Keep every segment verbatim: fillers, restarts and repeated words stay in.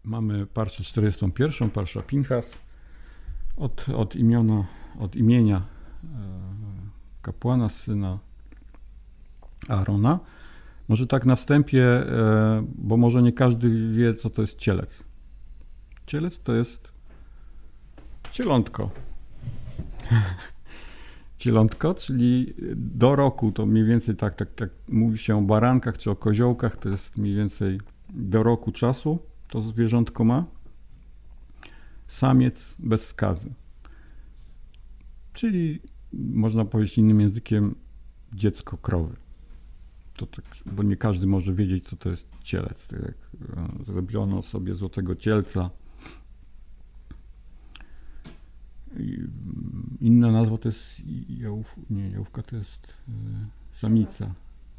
Mamy parszę czterdziestą pierwszą, parsza Pinchas, od, od, imiona, od imienia kapłana, syna Aarona. Może tak na wstępie, bo może nie każdy wie, co to jest cielec. Cielec to jest cielątko. Cielątko, czyli do roku, to mniej więcej tak, tak jak mówi się o barankach czy o koziołkach, to jest mniej więcej do roku czasu to zwierzątko ma. Samiec bez skazy. Czyli można powiedzieć innym językiem dziecko krowy. To tak, bo nie każdy może wiedzieć, co to jest cielec. Tak jak zrobiono sobie złotego cielca. Inna nazwa to jest jałów, nie, jałówka to jest y, samica.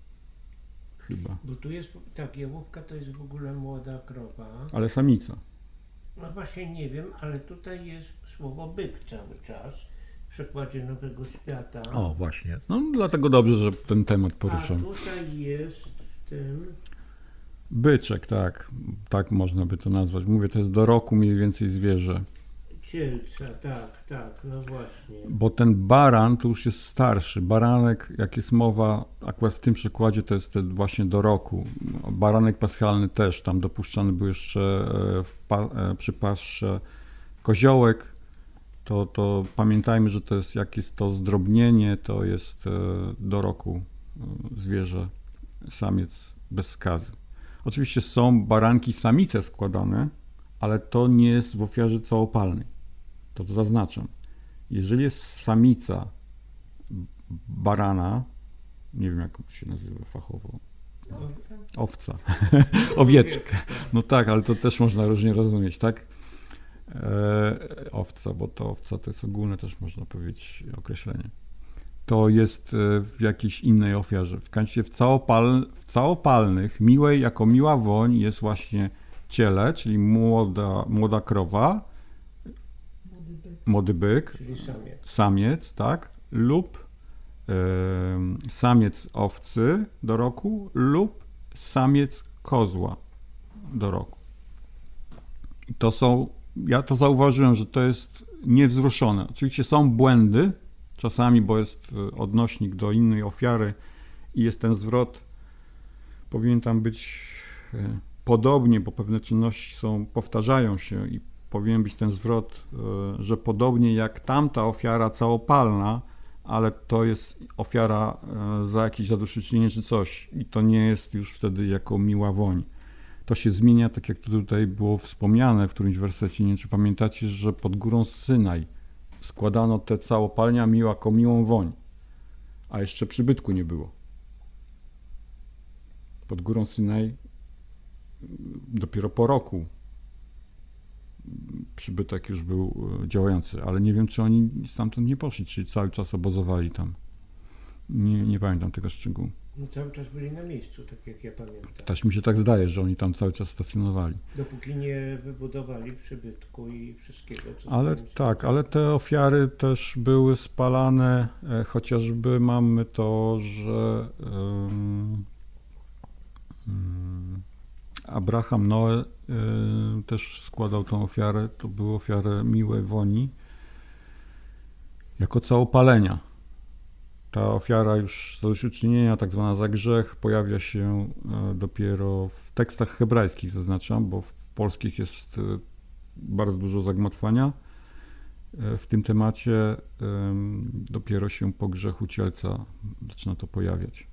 Chyba. Bo tu jest, tak, jałówka to jest w ogóle młoda krowa. Ale samica. No właśnie nie wiem, ale tutaj jest słowo byk cały czas w przekładzie Nowego Świata. O, właśnie. No dlatego dobrze, że ten temat poruszam. A tutaj jest w tym... Byczek, tak. Tak można by to nazwać. Mówię, to jest do roku mniej więcej zwierzę. Cielca, tak, tak, no właśnie. Bo ten baran to już jest starszy. Baranek, jak jest mowa, akurat w tym przykładzie to jest ten właśnie do roku. Baranek paschalny też, tam dopuszczany był jeszcze w pa, przy pasze koziołek. To, to pamiętajmy, że to jest, jak jest to zdrobnienie, to jest do roku zwierzę, samiec bez skazy. Oczywiście są baranki samice składane, ale to nie jest w ofiarze całopalnej. To to zaznaczam. Jeżeli jest samica barana, nie wiem jak się nazywa fachowo, Owca. Owca, owieczka. No tak, ale to też można różnie rozumieć, tak? E, owca, bo to owca to jest ogólne też można powiedzieć określenie. To jest w jakiejś innej ofiarze. W końcu w, całopal, w całopalnych, miłej jako miła woń jest właśnie ciele, czyli młoda, młoda krowa, Młody byk. młody byk, Czyli samiec. samiec, tak, lub y, samiec owcy do roku, lub samiec kozła do roku. I to są, ja to zauważyłem, że to jest niewzruszone. Oczywiście są błędy, czasami, bo jest odnośnik do innej ofiary i jest ten zwrot, powinien tam być podobnie, bo pewne czynności są, powtarzają się i powinien być ten zwrot, że podobnie jak tamta ofiara całopalna, ale to jest ofiara za jakieś zadośćuczynienie czy coś i to nie jest już wtedy jako miła woń. To się zmienia, tak jak to tutaj było wspomniane w którymś wersecie, nie wiem, czy pamiętacie, że pod górą Synaj składano te całopalnia miła jako miłą woń, a jeszcze przybytku nie było. Pod górą Synaj dopiero po roku przybytek już był działający, ale nie wiem, czy oni stamtąd nie poszli, czy cały czas obozowali tam. Nie, nie pamiętam tego szczegółu. No cały czas byli na miejscu, tak jak ja pamiętam. Też mi się tak zdaje, że oni tam cały czas stacjonowali. Dopóki nie wybudowali przybytku i wszystkiego, co Ale tam tak, ale te ofiary też były spalane, e, chociażby mamy to, że um, um, Abraham Noe y, też składał tą ofiarę, to były ofiary miłej woni, jako całopalenia. Ta ofiara już zadośćuczynienia, tak zwana za grzech, pojawia się y, dopiero w tekstach hebrajskich, zaznaczam, bo w polskich jest y, bardzo dużo zagmatwania y, w tym temacie. Y, dopiero się po grzechu cielca zaczyna to pojawiać.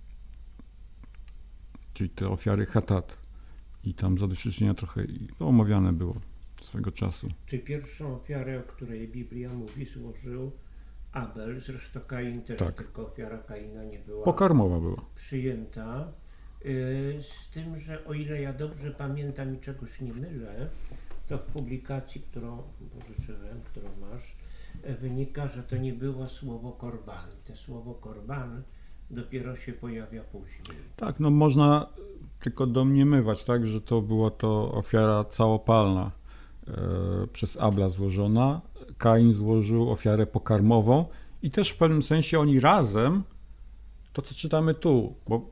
Czyli te ofiary chatat. I tam zadośćuczynienia trochę no, omawiane było swego czasu. Czy pierwszą ofiarę, o której Biblia mówi, złożył Abel, zresztą Kain też, Tak. tylko ofiara Kaina nie była Pokarmowa była. przyjęta. Yy, z tym, że o ile ja dobrze pamiętam i czegoś nie mylę, to w publikacji, którą pożyczyłem, którą masz, wynika, że to nie było słowo korban. To słowo korban dopiero się pojawia później. Tak, no można tylko domniemywać, tak, że to była to ofiara całopalna e, przez Abla złożona. Kain złożył ofiarę pokarmową i też w pewnym sensie oni razem, to co czytamy tu, bo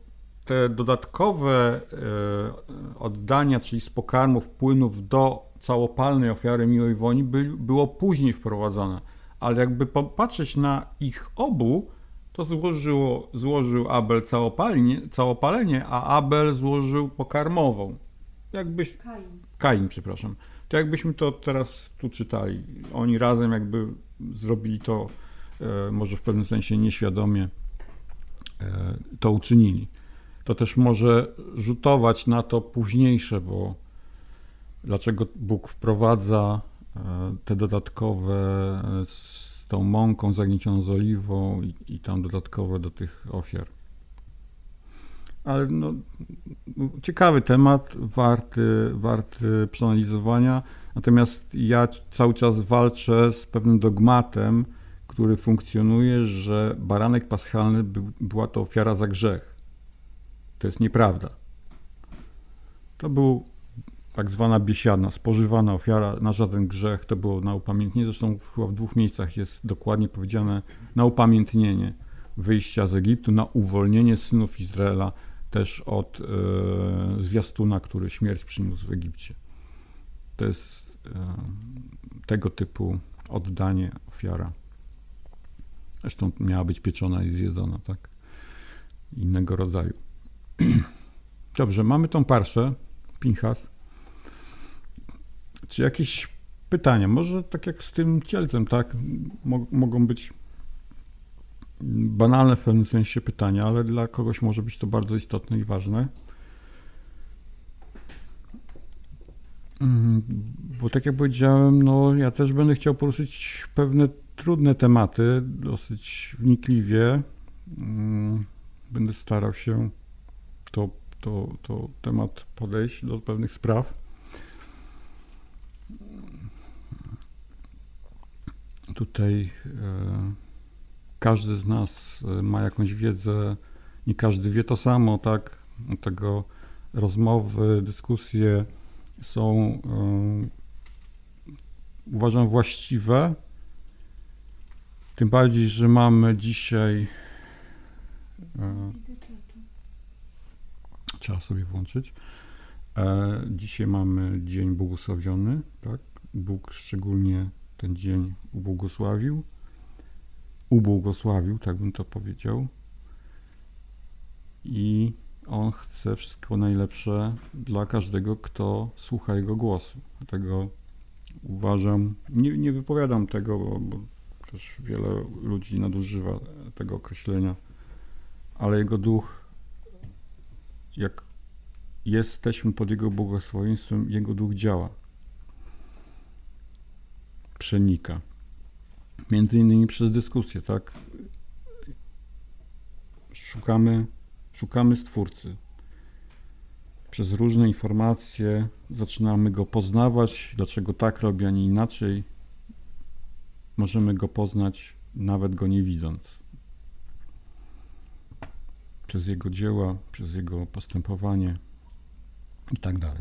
te dodatkowe e, oddania, czyli z pokarmów, płynów do całopalnej ofiary miłej woni by, było później wprowadzone. Ale jakby popatrzeć na ich obu, to złożyło, złożył Abel całopalnie, całopalenie, a Abel złożył pokarmową. Jakbyś... Kain. Kain, przepraszam. To jakbyśmy to teraz tu czytali. Oni razem jakby zrobili to, e, może w pewnym sensie nieświadomie e, to uczynili. To też może rzutować na to późniejsze, bo dlaczego Bóg wprowadza e, te dodatkowe e, z tą mąką zagniecioną z oliwą i, i tam dodatkowe do tych ofiar. Ale no, ciekawy temat, warty, warty przeanalizowania. Natomiast ja cały czas walczę z pewnym dogmatem, który funkcjonuje, że baranek paschalny był, była to ofiara za grzech. To jest nieprawda. To był tak zwana biesiadna, spożywana ofiara na żaden grzech. To było na upamiętnienie. Zresztą chyba w dwóch miejscach jest dokładnie powiedziane na upamiętnienie wyjścia z Egiptu, na uwolnienie synów Izraela też od e, zwiastuna, który śmierć przyniósł w Egipcie. To jest e, tego typu oddanie, ofiara. Zresztą miała być pieczona i zjedzona, tak? Innego rodzaju. Dobrze, mamy tą parszę, Pinchas. Czy jakieś pytania? Może tak jak z tym cielcem, tak? Mo- mogą być banalne w pewnym sensie pytania, ale dla kogoś może być to bardzo istotne i ważne. Bo tak jak powiedziałem, no ja też będę chciał poruszyć pewne trudne tematy, dosyć wnikliwie. Będę starał się to, to, to temat podejść do pewnych spraw. Tutaj e, każdy z nas ma jakąś wiedzę, nie każdy wie to samo, tak? Dlatego rozmowy, dyskusje są, e, uważam, właściwe. Tym bardziej, że mamy dzisiaj... E, trzeba sobie włączyć. E, dzisiaj mamy dzień błogosławiony, tak? Bóg szczególnie ten dzień ubłogosławił. Ubłogosławił, tak bym to powiedział. I On chce wszystko najlepsze dla każdego, kto słucha Jego głosu. Dlatego uważam, nie, nie wypowiadam tego, bo, bo też wiele ludzi nadużywa tego określenia, ale Jego Duch, jak jesteśmy pod Jego błogosławieństwem, Jego Duch działa. Przenika. Między innymi przez dyskusję, tak? Szukamy, szukamy Stwórcy. Przez różne informacje zaczynamy Go poznawać, dlaczego tak robi, a nie inaczej. Możemy Go poznać, nawet Go nie widząc. Przez Jego dzieła, przez Jego postępowanie i tak dalej.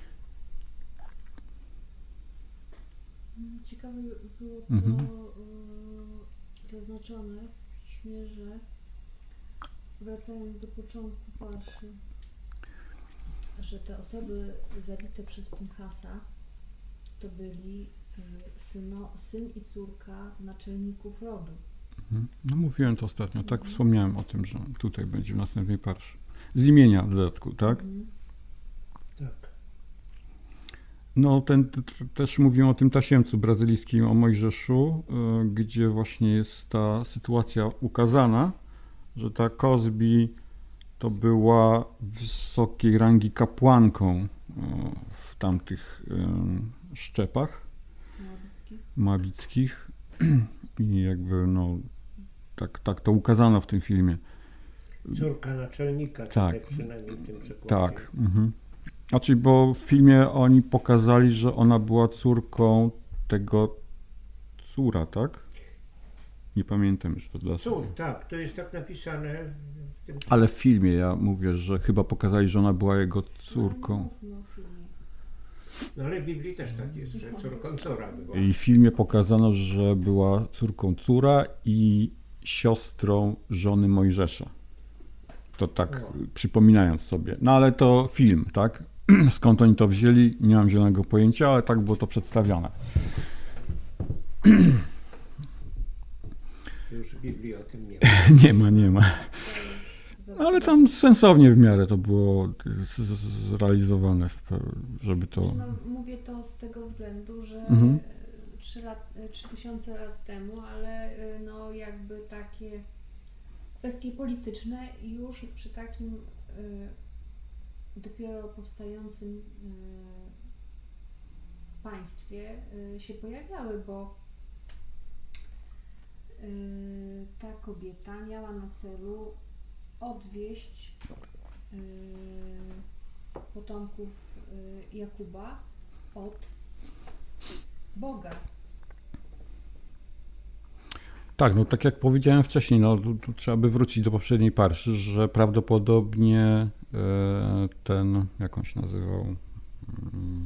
Ciekawe było to Mhm. y, zaznaczone w piśmie, że wracając do początku parszy, że te osoby zabite przez Pinchasa to byli y, syno, syn i córka naczelników rodu. Mhm. No mówiłem to ostatnio, tak wspomniałem o tym, że tutaj będzie w następnej parszy. Z imienia w dodatku, tak? Mhm. Tak. No, ten, t- t- też mówiłem o tym tasiemcu brazylijskim, o Mojżeszu, y, gdzie właśnie jest ta sytuacja ukazana, że ta Kozbi to była wysokiej rangi kapłanką y, w tamtych y, szczepach Moabickich. moabickich i jakby no tak, tak to ukazano w tym filmie. Córka naczelnika, Tak. tutaj przynajmniej w tym przykładzie. Tak. Mhm. Znaczy, bo w filmie oni pokazali, że ona była córką tego córa, tak? Nie pamiętam już to dla Cór, tak, to jest tak napisane w tym Ale w filmie ja mówię, że chyba pokazali, że ona była jego córką. No, no, w filmie. No ale w Biblii też tak jest, że córką Cora była. I w filmie pokazano, że była córką córa i siostrą żony Mojżesza. to tak O. przypominając sobie. No ale to film, tak? Skąd oni to wzięli, nie mam zielonego pojęcia, ale tak było to przedstawione. To już w Biblii o tym nie ma. Nie ma, nie ma. Ale tam sensownie w miarę to było z- z- zrealizowane, w pe- żeby to... No, mówię to z tego względu, że Mhm. trzy lat, trzy tysiące lat temu, ale y, no jakby takie kwestie polityczne już przy takim y, dopiero powstającym y, państwie y, się pojawiały, bo y, ta kobieta miała na celu odwieść y, potomków y, Jakuba od Boga. Tak, no tak jak powiedziałem wcześniej, no tu, tu trzeba by wrócić do poprzedniej parszy, że prawdopodobnie e, ten, jak on się nazywał? Mm.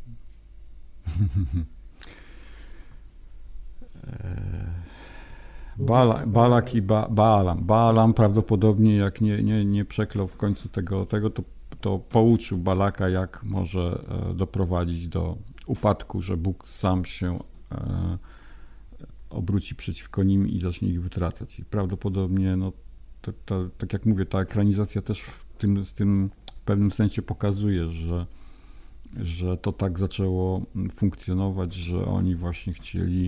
E, Bala, Balak i ba, Baalam. Baalam prawdopodobnie jak nie, nie, nie przeklął w końcu tego, tego to, to pouczył Balaka, jak może e, doprowadzić do upadku, że Bóg sam się e, obróci przeciwko nim i zacznie ich wytracać. I prawdopodobnie, no, to, to, tak jak mówię, ta ekranizacja też w tym, w tym w pewnym sensie pokazuje, że, że to tak zaczęło funkcjonować, że oni właśnie chcieli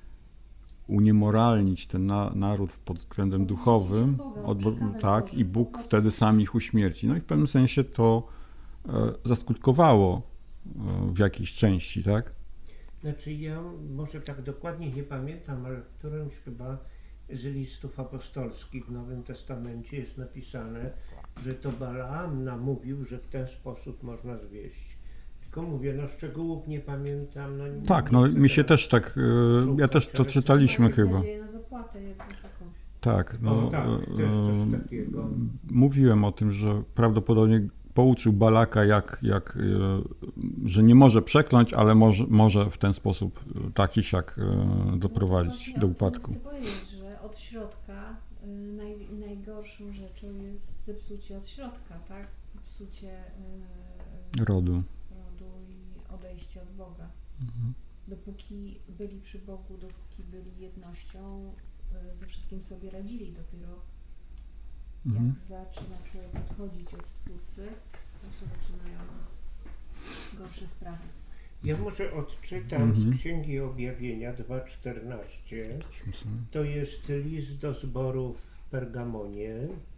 uniemoralnić ten na, naród pod względem Odwrócić duchowym, od Boga, od, od przykazań tak, Bożych, i Bóg po prostu. wtedy sam ich uśmierci. No i w pewnym sensie to e, zaskutkowało e, w jakiejś części, tak? Znaczy ja może tak dokładnie nie pamiętam, ale w którymś chyba z listów apostolskich w Nowym Testamencie jest napisane, że to Balaam namówił, że w ten sposób można zwieść. Tylko mówię, no szczegółów nie pamiętam. No, nie, Tak, nie no chcę mi się teraz też tak, e, ja też to szukać, czytaliśmy ale- chyba. Nadzieję na zapłatę jakąś taką. Tak, no, O, tak, e, też coś e, takiego. mówiłem o tym, że prawdopodobnie pouczył Balaka, jak, jak, e, że nie może przekląć, ale może, może w ten sposób e, taki siak e, doprowadzić No to do właśnie o upadku. tym chcę powiedzieć, że od środka y, naj, najgorszą rzeczą jest zepsucie od środka, tak? Psucie y, Rodu. rodu i odejście od Boga. Mhm. Dopóki byli przy Bogu, dopóki byli jednością, y, ze wszystkim sobie radzili. Dopiero Mhm. jak zaczyna człowiek odchodzić od Stwórcy, to się zaczynają gorsze sprawy. Ja może odczytam Mhm. z Księgi Objawienia dwa czternaście. To jest list do zboru w Pergamonie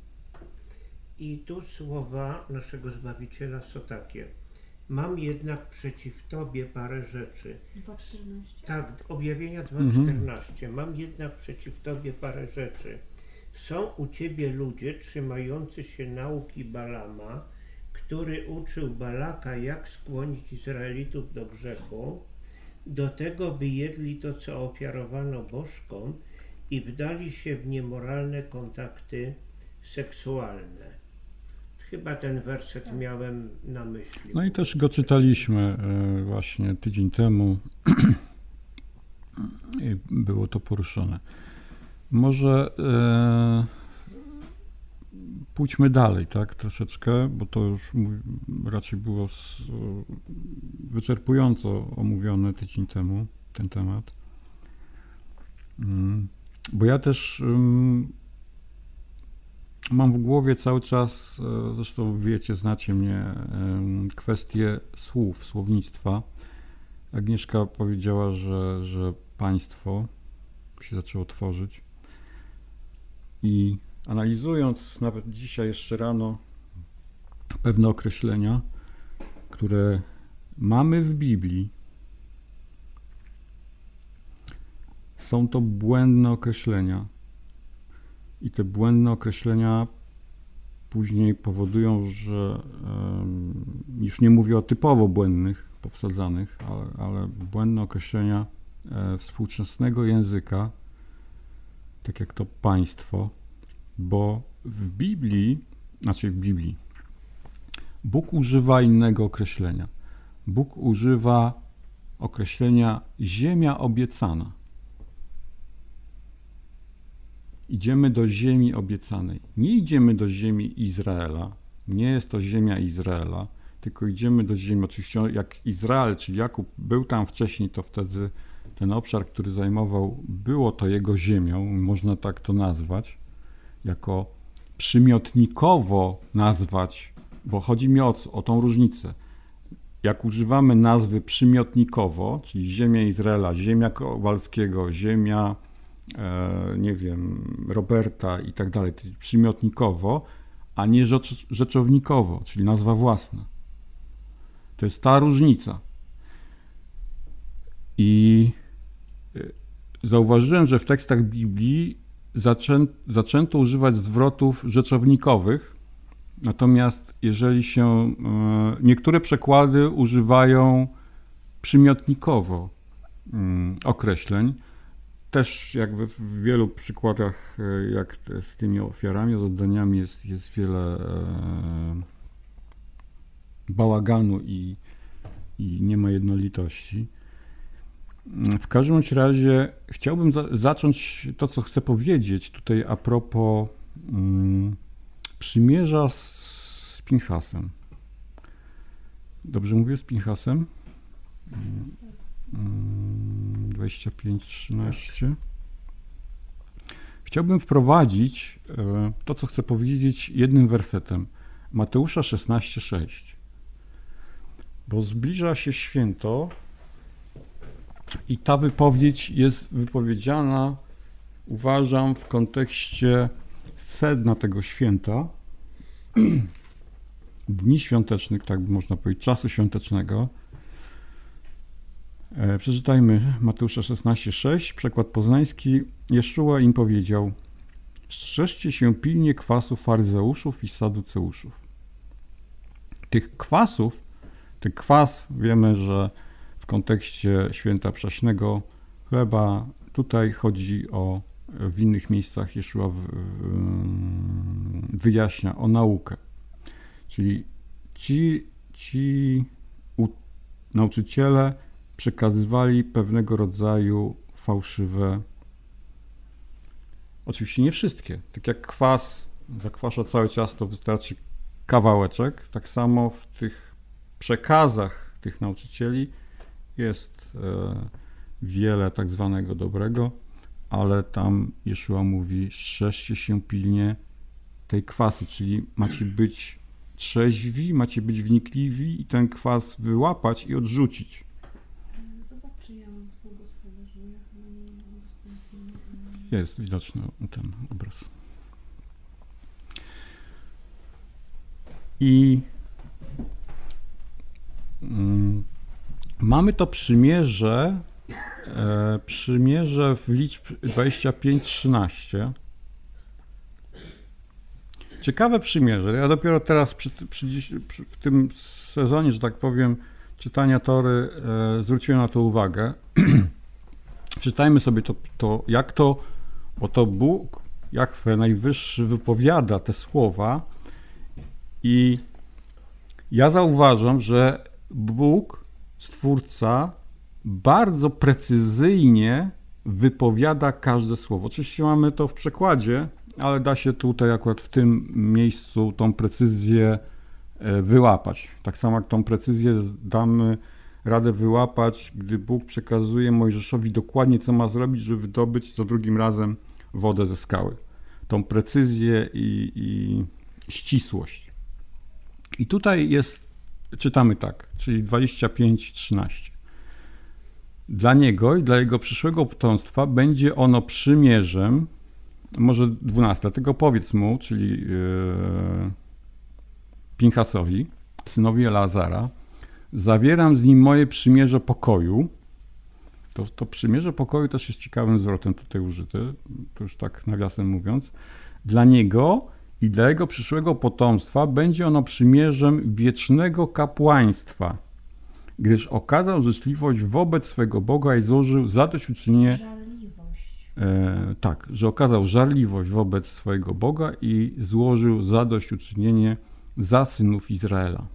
i tu słowa naszego Zbawiciela są takie. Mam jednak przeciw Tobie parę rzeczy. dwa czternaście? Tak, Objawienia dwa Mhm. czternaście. Mam jednak przeciw Tobie parę rzeczy. Są u Ciebie ludzie trzymający się nauki Balama, który uczył Balaka, jak skłonić Izraelitów do grzechu, do tego, by jedli to, co ofiarowano bożkom i wdali się w niemoralne kontakty seksualne. Chyba ten werset Tak. miałem na myśli. No i też go czytaliśmy e, właśnie tydzień temu i było to poruszone. Może e, pójdźmy dalej, tak, troszeczkę, bo to już mów- raczej było s- wyczerpująco omówione tydzień temu, ten temat. Mm, Bo ja też ym, mam w głowie cały czas, e, zresztą wiecie, znacie mnie, em, kwestie słów, słownictwa. Agnieszka powiedziała, że, że państwo się zaczęło tworzyć i analizując nawet dzisiaj jeszcze rano pewne określenia, które mamy w Biblii, są to błędne określenia. I te błędne określenia później powodują, że em, już nie mówię o typowo błędnych, powsadzanych, ale, ale błędne określenia e, współczesnego języka, tak jak to państwo, bo w Biblii, znaczy w Biblii, Bóg używa innego określenia. Bóg używa określenia ziemia obiecana. idziemy do ziemi obiecanej. Nie idziemy do ziemi Izraela, nie jest to ziemia Izraela, tylko idziemy do ziemi, oczywiście jak Izrael, czyli Jakub był tam wcześniej, to wtedy ten obszar, który zajmował, było to jego ziemią, można tak to nazwać, jako przymiotnikowo nazwać, bo chodzi mi o, o tą różnicę. Jak używamy nazwy przymiotnikowo, czyli ziemia Izraela, ziemia Kowalskiego, ziemia, e, nie wiem, Roberta i tak dalej, przymiotnikowo, a nie rzecz, rzeczownikowo, czyli nazwa własna. To jest ta różnica. I zauważyłem, że w tekstach Biblii zaczę, zaczęto używać zwrotów rzeczownikowych, natomiast jeżeli się niektóre przekłady używają przymiotnikowo określeń, też jakby w wielu przykładach, jak z tymi ofiarami, z oddaniami jest, jest wiele bałaganu i, i nie ma jednolitości. W każdym razie chciałbym za, zacząć to, co chcę powiedzieć tutaj a propos um, przymierza z, z Pinchasem. Dobrze mówię, z Pinchasem? Um, dwadzieścia pięć trzynaście. Chciałbym wprowadzić e, to, co chcę powiedzieć jednym wersetem. Mateusza szesnaście sześć. Bo zbliża się święto i ta wypowiedź jest wypowiedziana, uważam, w kontekście sedna tego święta, dni świątecznych, tak by można powiedzieć, czasu świątecznego. E, przeczytajmy Mateusza szesnaście sześć, przekład poznański. Jeszua im powiedział: strzeżcie się pilnie kwasów faryzeuszów i saduceuszów. Tych kwasów, ten kwas, wiemy, że w kontekście święta przaśnego chleba, tutaj chodzi o, w innych miejscach Jeszua wyjaśnia o naukę. Czyli ci, ci u, nauczyciele przekazywali pewnego rodzaju fałszywe, oczywiście nie wszystkie, tak jak kwas zakwasza całe ciasto, wystarczy kawałeczek, tak samo w tych przekazach tych nauczycieli jest e, wiele tak zwanego dobrego, ale tam Jeszua mówi: strzeżcie się pilnie tej kwasy, czyli macie być trzeźwi, macie być wnikliwi i ten kwas wyłapać i odrzucić. Zobacz, czy ja mam współgospodarz, bo ja chyba nie mam udostępnienia. Jest widoczny ten obraz. I mm, mamy to przymierze, e, przymierze w liczb dwadzieścia pięć trzynaście. Ciekawe przymierze. Ja dopiero teraz przy, przy, przy, w tym sezonie, że tak powiem, czytania Tory e, zwróciłem na to uwagę. Czytajmy sobie to, to, jak to, bo to Bóg, Jahwe Najwyższy, wypowiada te słowa i ja zauważam, że Bóg, Stwórca, bardzo precyzyjnie wypowiada każde słowo. Oczywiście mamy to w przekładzie, ale da się tutaj akurat w tym miejscu tą precyzję wyłapać. Tak samo jak tą precyzję damy radę wyłapać, gdy Bóg przekazuje Mojżeszowi dokładnie, co ma zrobić, żeby wydobyć za drugim razem wodę ze skały. Tą precyzję i, i ścisłość. I tutaj jest, czytamy tak, czyli dwadzieścia pięć trzynaście. Dla niego i dla jego przyszłego potomstwa będzie ono przymierzem, może dwunaste, dlatego powiedz mu, czyli yy, Pinchasowi, synowi Eleazara, zawieram z nim moje przymierze pokoju. To, to przymierze pokoju też jest ciekawym zwrotem tutaj użyte, to już tak nawiasem mówiąc. Dla niego i dla jego przyszłego potomstwa będzie ono przymierzem wiecznego kapłaństwa, gdyż okazał życzliwość wobec swego Boga i złożył zadośćuczynienie. Żarliwość. E, tak, że okazał żarliwość wobec swojego Boga i złożył zadośćuczynienie za synów Izraela.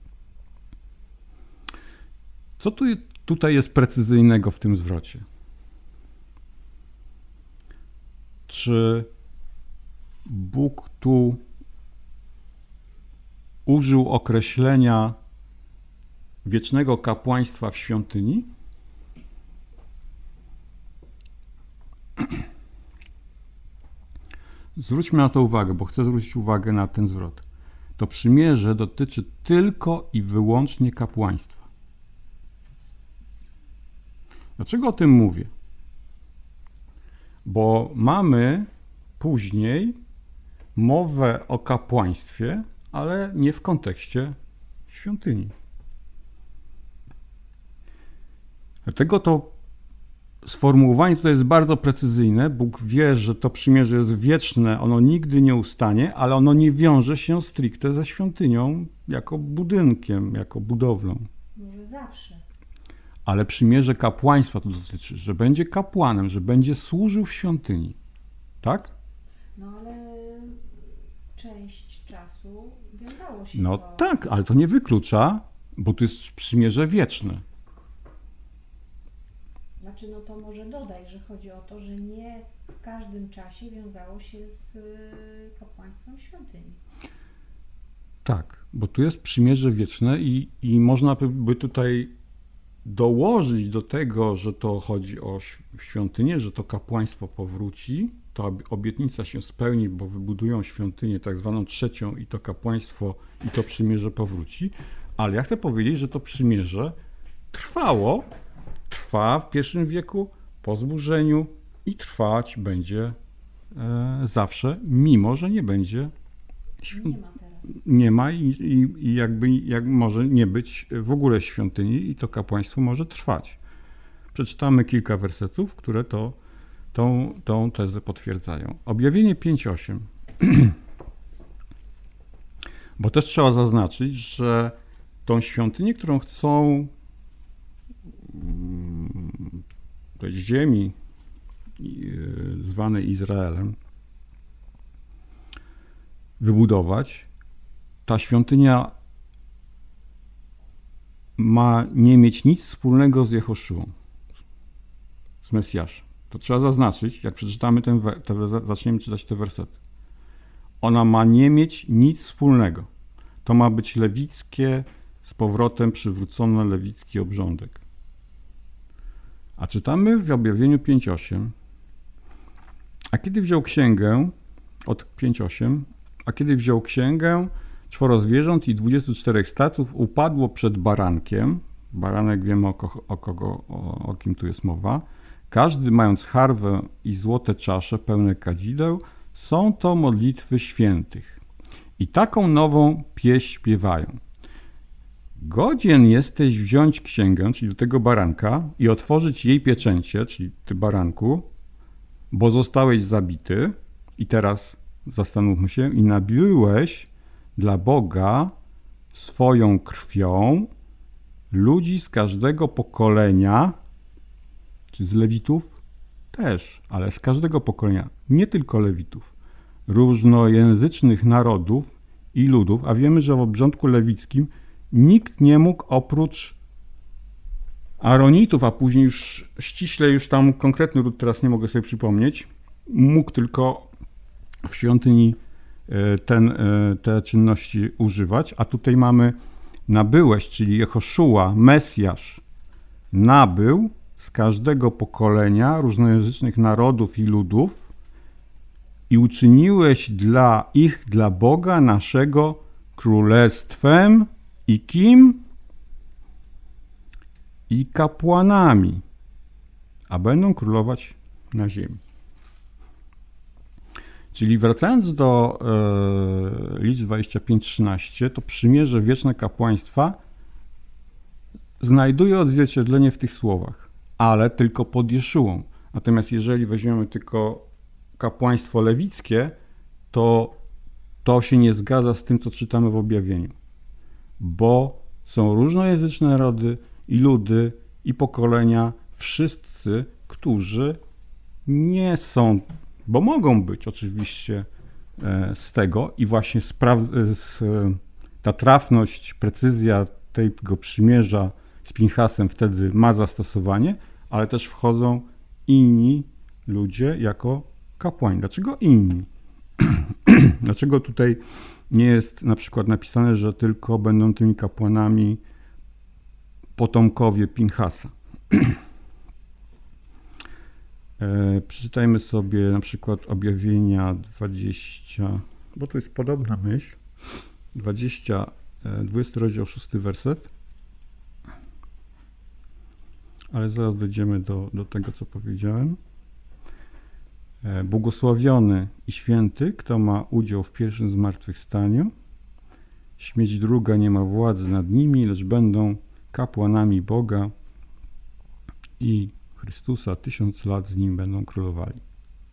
Co tu, tutaj jest precyzyjnego w tym zwrocie? Czy Bóg tu użył określenia wiecznego kapłaństwa w świątyni? Zwróćmy na to uwagę, bo chcę zwrócić uwagę na ten zwrot. To przymierze dotyczy tylko i wyłącznie kapłaństwa. Dlaczego o tym mówię? Bo mamy później mowę o kapłaństwie, ale nie w kontekście świątyni. Dlatego to sformułowanie tutaj jest bardzo precyzyjne. Bóg wie, że to przymierze jest wieczne, ono nigdy nie ustanie, ale ono nie wiąże się stricte ze świątynią jako budynkiem, jako budowlą. Może zawsze. Ale przymierze kapłaństwa to dotyczy, że będzie kapłanem, że będzie służył w świątyni. Tak? No ale część czasu wiązało się No to... tak, ale to nie wyklucza, bo to jest przymierze wieczne. Znaczy, no to może dodaj, że chodzi o to, że nie w każdym czasie wiązało się z kapłaństwem świątyni. Tak, bo tu jest przymierze wieczne i, i można by tutaj dołożyć do tego, że to chodzi o świątynię, że to kapłaństwo powróci, ta obietnica się spełni, bo wybudują świątynię tak zwaną trzecią i to kapłaństwo i to przymierze powróci, ale ja chcę powiedzieć, że to przymierze trwało, trwa w pierwszym wieku po zburzeniu i trwać będzie e, zawsze, mimo że nie będzie świątyni. Nie ma teraz. Nie ma i, i, i jakby jak może nie być w ogóle świątyni i to kapłaństwo może trwać. Przeczytamy kilka wersetów, które to, tą, tą tezę potwierdzają. Objawienie pięć osiem. Bo też trzeba zaznaczyć, że tą świątynię, którą chcą tej ziemi zwanej Izraelem wybudować, ta świątynia ma nie mieć nic wspólnego z Jehoszuą, z Mesjaszem. To trzeba zaznaczyć, jak przeczytamy ten, te, zaczniemy czytać te wersety. Ona ma nie mieć nic wspólnego. To ma być lewickie, z powrotem przywrócony lewicki obrządek. A czytamy w objawieniu pięć osiem. A kiedy wziął księgę, od pięć osiem, a kiedy wziął księgę, czworo zwierząt i dwudziestu czterech staców upadło przed barankiem. Baranek, wiemy o, ko- o kogo, o, o kim tu jest mowa. Każdy mając harwę i złote czasze pełne kadzideł, są to modlitwy świętych. I taką nową pieśń śpiewają. Godzien jesteś wziąć księgę, czyli do tego baranka, i otworzyć jej pieczęcie, czyli ty baranku, bo zostałeś zabity. I teraz zastanówmy się, i nabiłeś dla Boga swoją krwią ludzi z każdego pokolenia, czy z Lewitów? Też, ale z każdego pokolenia, nie tylko Lewitów, różnojęzycznych narodów i ludów, a wiemy, że w obrządku lewickim nikt nie mógł oprócz Aaronitów, a później już ściśle już tam konkretny ród, teraz nie mogę sobie przypomnieć, mógł tylko w świątyni ten, te czynności używać, a tutaj mamy nabyłeś, czyli Jehoszua, Mesjasz, nabył z każdego pokolenia różnojęzycznych narodów i ludów i uczyniłeś dla ich, dla Boga naszego królestwem i kim? I kapłanami, a będą królować na ziemi. Czyli wracając do e, liczb dwadzieścia pięć trzynaście, to przymierze wieczne kapłaństwa znajduje odzwierciedlenie w tych słowach, ale tylko pod Jeszułą. Natomiast jeżeli weźmiemy tylko kapłaństwo lewickie, to to się nie zgadza z tym, co czytamy w objawieniu. Bo są różnojęzyczne narody i ludy i pokolenia, wszyscy, którzy nie są, bo mogą być oczywiście z tego i właśnie spra- z, ta trafność, precyzja tego przymierza z Pinchasem wtedy ma zastosowanie, ale też wchodzą inni ludzie jako kapłani. Dlaczego inni? Dlaczego tutaj nie jest na przykład napisane, że tylko będą tymi kapłanami potomkowie Pinchasa? e, przeczytajmy sobie na przykład Objawienia dwadzieścia, bo to jest podobna myśl, dwadzieścia, dwudziesty rozdział, szósty werset. Ale zaraz dojdziemy do, do tego, co powiedziałem. Błogosławiony i święty, kto ma udział w pierwszym zmartwychwstaniu. Śmierć druga nie ma władzy nad nimi, lecz będą kapłanami Boga i Chrystusa. Tysiąc lat z nim będą królowali.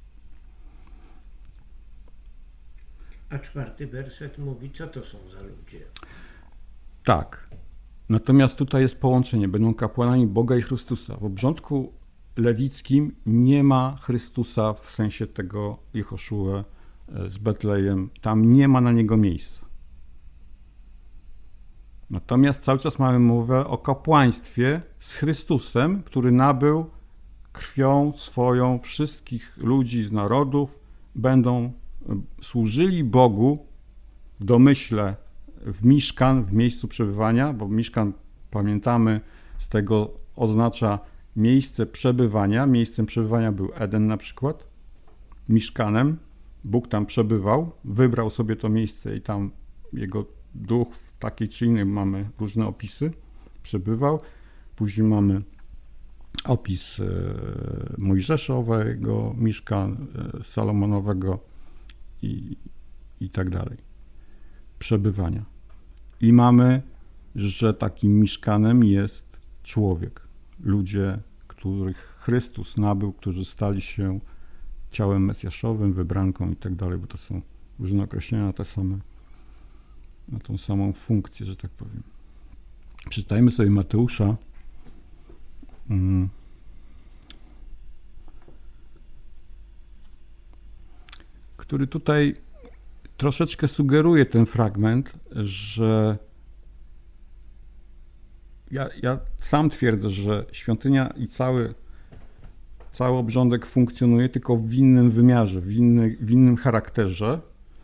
A czwarty werset mówi, co to są za ludzie. Tak. Natomiast tutaj jest połączenie. Będą kapłanami Boga i Chrystusa. W obrządku lewickim nie ma Chrystusa w sensie tego Jehoszue z Betlejem. Tam nie ma na niego miejsca. Natomiast cały czas mamy mowę o kapłaństwie z Chrystusem, który nabył krwią swoją wszystkich ludzi z narodów. Będą służyli Bogu w domyśle w Miszkan, w miejscu przebywania, bo Miszkan, pamiętamy, z tego oznacza miejsce przebywania. Miejscem przebywania był Eden na przykład. Miszkanem. Bóg tam przebywał, wybrał sobie to miejsce i tam jego duch w takiej czy innej, mamy różne opisy, przebywał. Później mamy opis mojżeszowego, Miszkan, Salomonowego i, i tak dalej. Przebywania. I mamy, że takim mieszkanem jest człowiek. Ludzie, których Chrystus nabył, którzy stali się ciałem mesjaszowym, wybranką i tak dalej, bo to są różne określenia na te same, na tą samą funkcję, że tak powiem. Przeczytajmy sobie Mateusza. Hmm. Który tutaj troszeczkę sugeruje ten fragment, że ja, ja sam twierdzę, że świątynia i cały, cały obrządek funkcjonuje tylko w innym wymiarze, w, inny, w innym charakterze.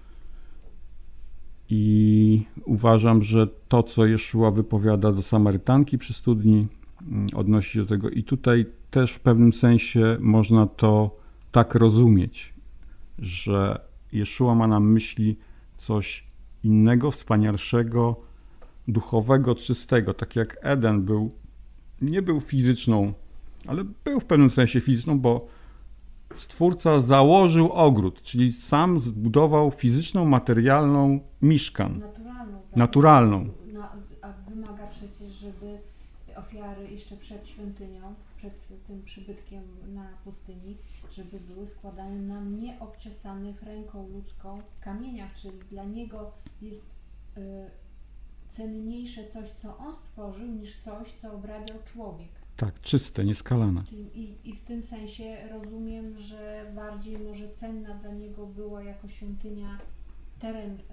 I uważam, że to, co Jeszua wypowiada do Samarytanki przy studni, odnosi się do tego. I tutaj też w pewnym sensie można to tak rozumieć, że Jeszua ma na myśli coś innego, wspanialszego, duchowego, czystego. Tak jak Eden był, nie był fizyczną, ale był w pewnym sensie fizyczną, bo Stwórca założył ogród, czyli sam zbudował fizyczną, materialną miszkan. Naturalną. Tak? Naturalną. Na, a wymaga przecież, żeby ofiary jeszcze przed świątynią, przed tym przybytkiem na pustyni, żeby były składane na nieobczesanych ręką ludzką kamieniach, czyli dla niego jest y, cenniejsze coś, co on stworzył, niż coś, co obrabiał człowiek. Tak, czyste, nieskalane. Czyli i, I w tym sensie rozumiem, że bardziej może cenna dla niego była jako świątynia teren y,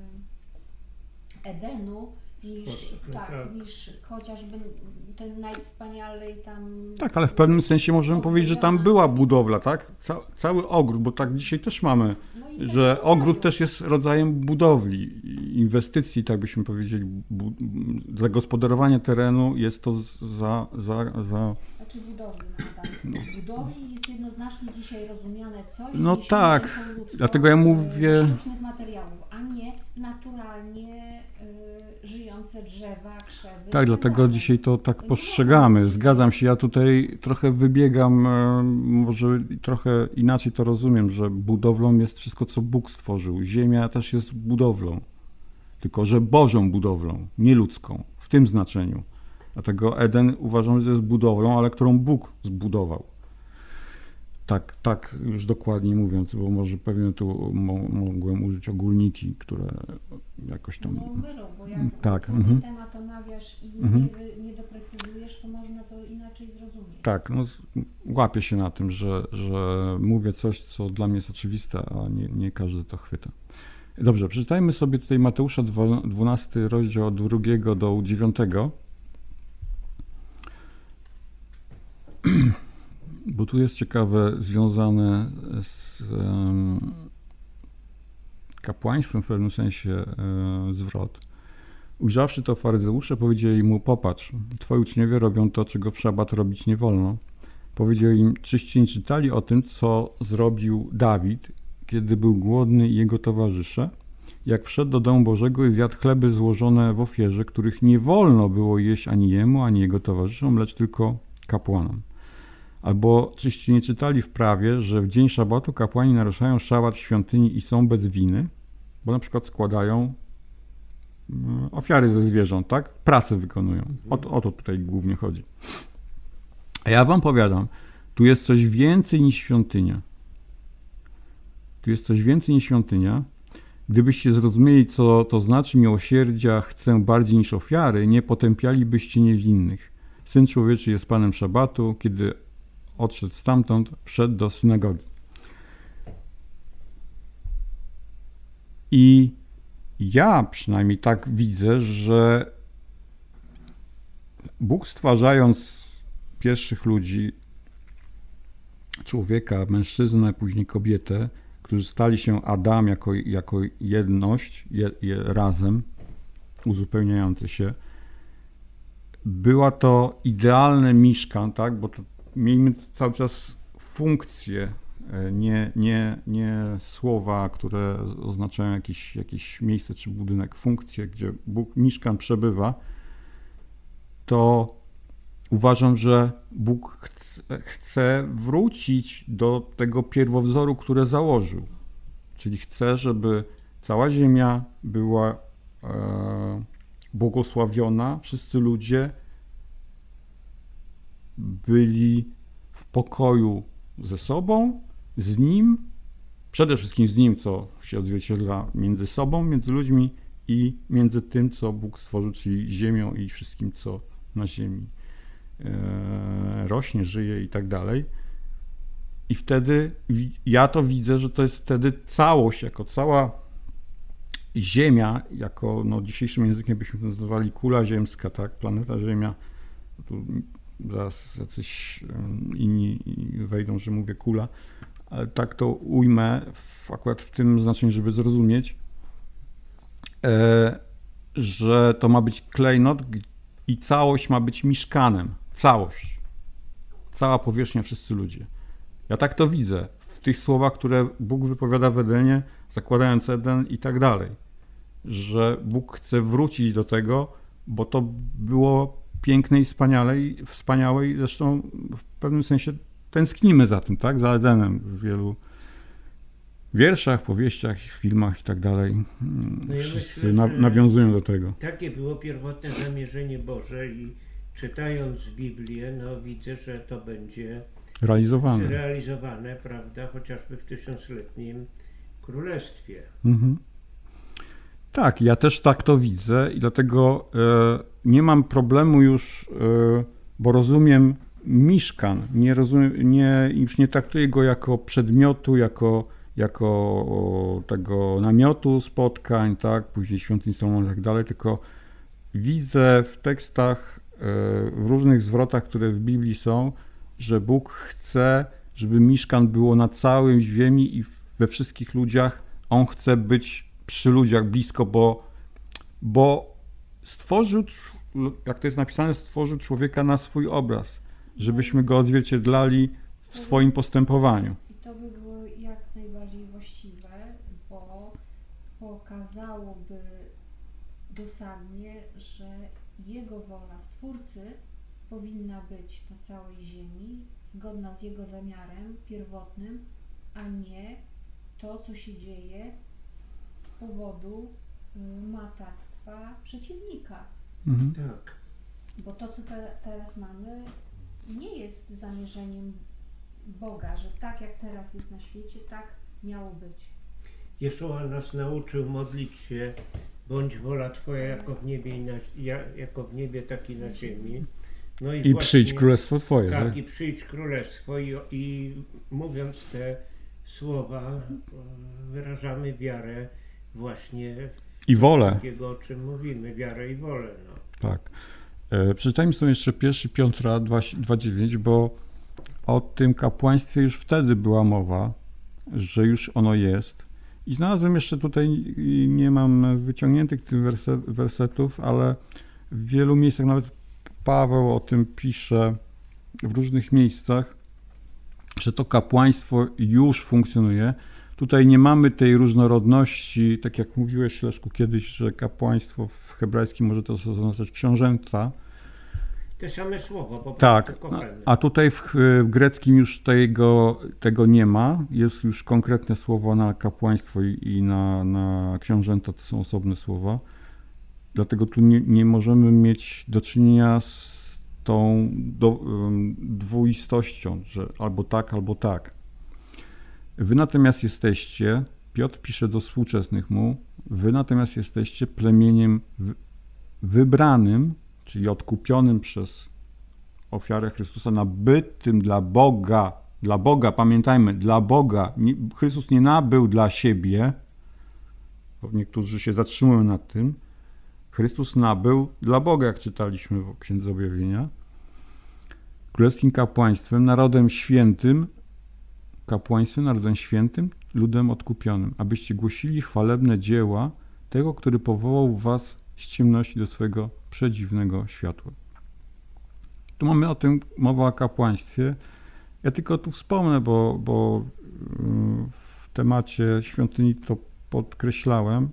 Edenu, niż, tak, tak. niż chociażby ten najwspanialej tam... Tak, ale w pewnym sensie możemy powiedzieć, że tam była budowla, tak? Ca cały ogród, bo tak dzisiaj też mamy, no że tak ogród też jest rodzajem budowli, inwestycji, tak byśmy powiedzieli, zagospodarowanie terenu jest to za... za, za... Znaczy budowli, no tak. No. Budowli jest jednoznacznie dzisiaj rozumiane coś, no tak, ludzką, dlatego ja mówię... sztucznych materiałów, a nie naturalnie y, żyjące drzewa, krzewy. Tak, dlatego dzisiaj to tak postrzegamy. Zgadzam się, ja tutaj trochę wybiegam, może trochę inaczej to rozumiem, że budowlą jest wszystko, co Bóg stworzył. Ziemia też jest budowlą, tylko że Bożą budowlą, nie ludzką, w tym znaczeniu. Dlatego Eden uważam, że jest budowlą, ale którą Bóg zbudował. Tak, tak już dokładniej mówiąc, bo może pewnie tu mo mogłem użyć ogólniki, które jakoś tam... No mylą, bo jak tak, ten mm-hmm. temat omawiasz i mm-hmm. nie, nie doprecyzujesz, to można to inaczej zrozumieć. Tak, no łapię się na tym, że, że mówię coś, co dla mnie jest oczywiste, a nie, nie każdy to chwyta. Dobrze, przeczytajmy sobie tutaj Mateusza dwunasty rozdział od drugiego do dziewiątego. Bo tu jest ciekawe związane z um, kapłaństwem w pewnym sensie e, zwrot. Ujrzawszy to faryzeusze, powiedzieli mu: popatrz, twoi uczniowie robią to, czego w szabat robić nie wolno. Powiedział im: czyście nie czytali o tym, co zrobił Dawid, kiedy był głodny i jego towarzysze? Jak wszedł do domu Bożego i zjadł chleby złożone w ofierze, których nie wolno było jeść ani jemu, ani jego towarzyszom, lecz tylko kapłanom. Albo czyście nie czytali w prawie, że w dzień szabatu kapłani naruszają szabat świątyni i są bez winy, bo na przykład składają ofiary ze zwierząt, tak? Pracę wykonują. O to, o to tutaj głównie chodzi. A ja wam powiadam, tu jest coś więcej niż świątynia. Tu jest coś więcej niż świątynia. Gdybyście zrozumieli, co to znaczy miłosierdzia chcę bardziej niż ofiary, nie potępialibyście niewinnych. Syn Człowieczy jest Panem szabatu. Kiedy odszedł stamtąd, wszedł do synagogi. I ja przynajmniej tak widzę, że Bóg, stwarzając pierwszych ludzi, człowieka, mężczyznę, później kobietę, którzy stali się Adam jako, jako jedność, je, je, razem, uzupełniający się, była to idealny miszkan, tak? Bo to miejmy cały czas funkcje, nie, nie, nie słowa, które oznaczają jakieś, jakieś miejsce czy budynek, funkcje, gdzie Bóg, miszkan przebywa, to uważam, że Bóg chce, chce wrócić do tego pierwowzoru, które założył. Czyli chce, żeby cała ziemia była e, błogosławiona, wszyscy ludzie byli w pokoju ze sobą, z Nim, przede wszystkim z Nim, co się odzwierciedla między sobą, między ludźmi i między tym, co Bóg stworzył, czyli ziemią i wszystkim, co na ziemi e, rośnie, żyje i tak dalej. I wtedy ja to widzę, że to jest wtedy całość, jako cała Ziemia, jako no, dzisiejszym językiem byśmy to nazywali kula ziemska, tak, planeta Ziemia. Tu zaraz jacyś inni wejdą, że mówię kula, ale tak to ujmę w, akurat w tym znaczeniu, żeby zrozumieć, e, że to ma być klejnot i całość ma być miszkanem. Całość. Cała powierzchnia, wszyscy ludzie. Ja tak to widzę w tych słowach, które Bóg wypowiada w Edenie, zakładając Eden i tak dalej. Że Bóg chce wrócić do tego, bo to było piękne i wspaniale, i wspaniałe i zresztą w pewnym sensie tęsknimy za tym, tak? Za Edenem w wielu wierszach, powieściach, filmach i tak dalej. No ja Wszyscy myślę, na, nawiązują do tego. Takie było pierwotne zamierzenie Boże i czytając Biblię, no widzę, że to będzie Realizowane. realizowane, prawda, chociażby w tysiącletnim królestwie. Mhm. Tak, ja też tak to widzę i dlatego e, nie mam problemu już, e, bo rozumiem miszkan, nie rozumiem, nie, już nie traktuję go jako przedmiotu, jako, jako o, tego namiotu spotkań, tak, później świątyń Salomona i tak dalej, tylko widzę w tekstach, e, w różnych zwrotach, które w Biblii są, że Bóg chce, żeby miszkan było na całym ziemi i we wszystkich ludziach. On chce być przy ludziach blisko, bo, bo stworzył, jak to jest napisane, stworzył człowieka na swój obraz, żebyśmy go odzwierciedlali w swoim postępowaniu. I to by było jak najbardziej właściwe, bo pokazałoby dosadnie, że Jego wola Stwórcy powinna być na całej ziemi, zgodna z Jego zamiarem pierwotnym, a nie to, co się dzieje z powodu y, matactwa przeciwnika. Mhm. Tak. Bo to, co te, teraz mamy, nie jest zamierzeniem Boga, że tak jak teraz jest na świecie, tak miało być. Jeszua nas nauczył modlić się, bądź wola Twoja jako w niebie, i na, ja, jako w niebie tak i na ziemi. No I właśnie, przyjdź królestwo Twoje. Tak, Tak? i przyjdź królestwo i, i mówiąc te słowa wyrażamy wiarę właśnie I wolę. takiego, o czym mówimy, wiarę i wolę. No. Tak. E, przeczytajmy sobie jeszcze pierwszy Piotra dwa dziewięć, bo o tym kapłaństwie już wtedy była mowa, że już ono jest I znalazłem jeszcze tutaj, nie mam wyciągniętych tych werset, wersetów, ale w wielu miejscach nawet Paweł o tym pisze w różnych miejscach, że to kapłaństwo już funkcjonuje. Tutaj nie mamy tej różnorodności, tak jak mówiłeś, Leszku, kiedyś, że kapłaństwo w hebrajskim może to oznaczać książęta. Te same słowo, po Tak, a tutaj w, w greckim już tego, tego nie ma. Jest już konkretne słowo na kapłaństwo i, i na, na książęta, to są osobne słowa. Dlatego tu nie, nie możemy mieć do czynienia z tą do, um, dwuistością, że albo tak, albo tak. Wy natomiast jesteście, Piotr pisze do współczesnych mu, wy natomiast jesteście plemieniem wy, wybranym, czyli odkupionym przez ofiarę Chrystusa, nabytym dla Boga, dla Boga, pamiętajmy, dla Boga. Nie, Chrystus nie nabył dla siebie, bo niektórzy się zatrzymują nad tym. Chrystus nabył dla Boga, jak czytaliśmy w Księdze Objawienia. Królewskim kapłaństwem, narodem świętym, kapłaństwem, narodem świętym, ludem odkupionym, abyście głosili chwalebne dzieła tego, który powołał was z ciemności do swego przedziwnego światła. Tu mamy o tym mowa o kapłaństwie. Ja tylko tu wspomnę, bo, bo w temacie świątyni to podkreślałem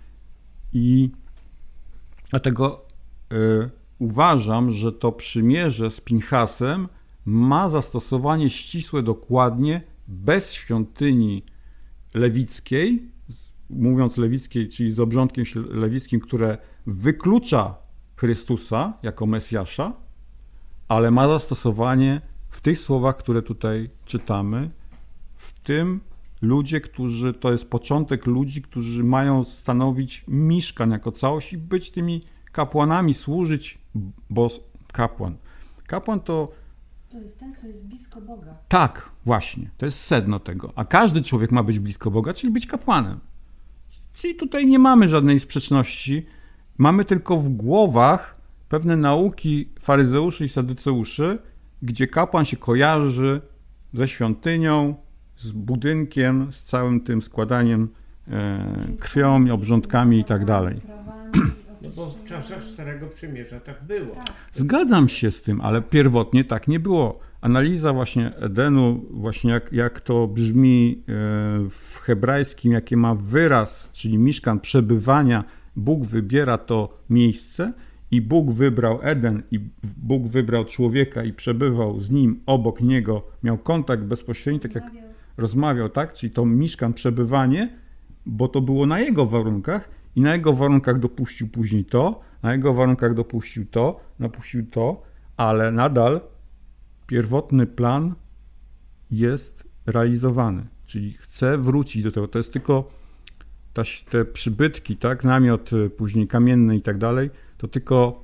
i dlatego y, uważam, że to przymierze z Pinchasem ma zastosowanie ścisłe, dokładnie, bez świątyni lewickiej, mówiąc lewickiej, czyli z obrządkiem lewickim, które wyklucza Chrystusa jako Mesjasza, ale ma zastosowanie w tych słowach, które tutaj czytamy, w tym ludzie, którzy, to jest początek ludzi, którzy mają stanowić miszkan jako całość i być tymi kapłanami, służyć, bo kapłan. Kapłan to... To jest ten, kto jest blisko Boga. Tak, właśnie, to jest sedno tego. A każdy człowiek ma być blisko Boga, czyli być kapłanem. Czyli tutaj nie mamy żadnej sprzeczności, mamy tylko w głowach pewne nauki faryzeuszy i saduceuszy, gdzie kapłan się kojarzy ze świątynią, z budynkiem, z całym tym składaniem e, krwią, obrządkami i tak dalej. No bo w czasach Starego Przymierza tak było. Zgadzam się z tym, ale pierwotnie tak nie było. Analiza właśnie Edenu, właśnie jak, jak to brzmi w hebrajskim, jakie ma wyraz, czyli miszkan przebywania, Bóg wybiera to miejsce i Bóg wybrał Eden i Bóg wybrał człowieka i przebywał z nim, obok niego, miał kontakt bezpośredni, tak jak rozmawiał, tak? Czyli to miszkan przebywanie, bo to było na jego warunkach i na jego warunkach dopuścił później to, na jego warunkach dopuścił to, dopuścił to, ale nadal pierwotny plan jest realizowany, czyli chce wrócić do tego. To jest tylko ta, te przybytki, tak, namiot później kamienny i tak dalej, to tylko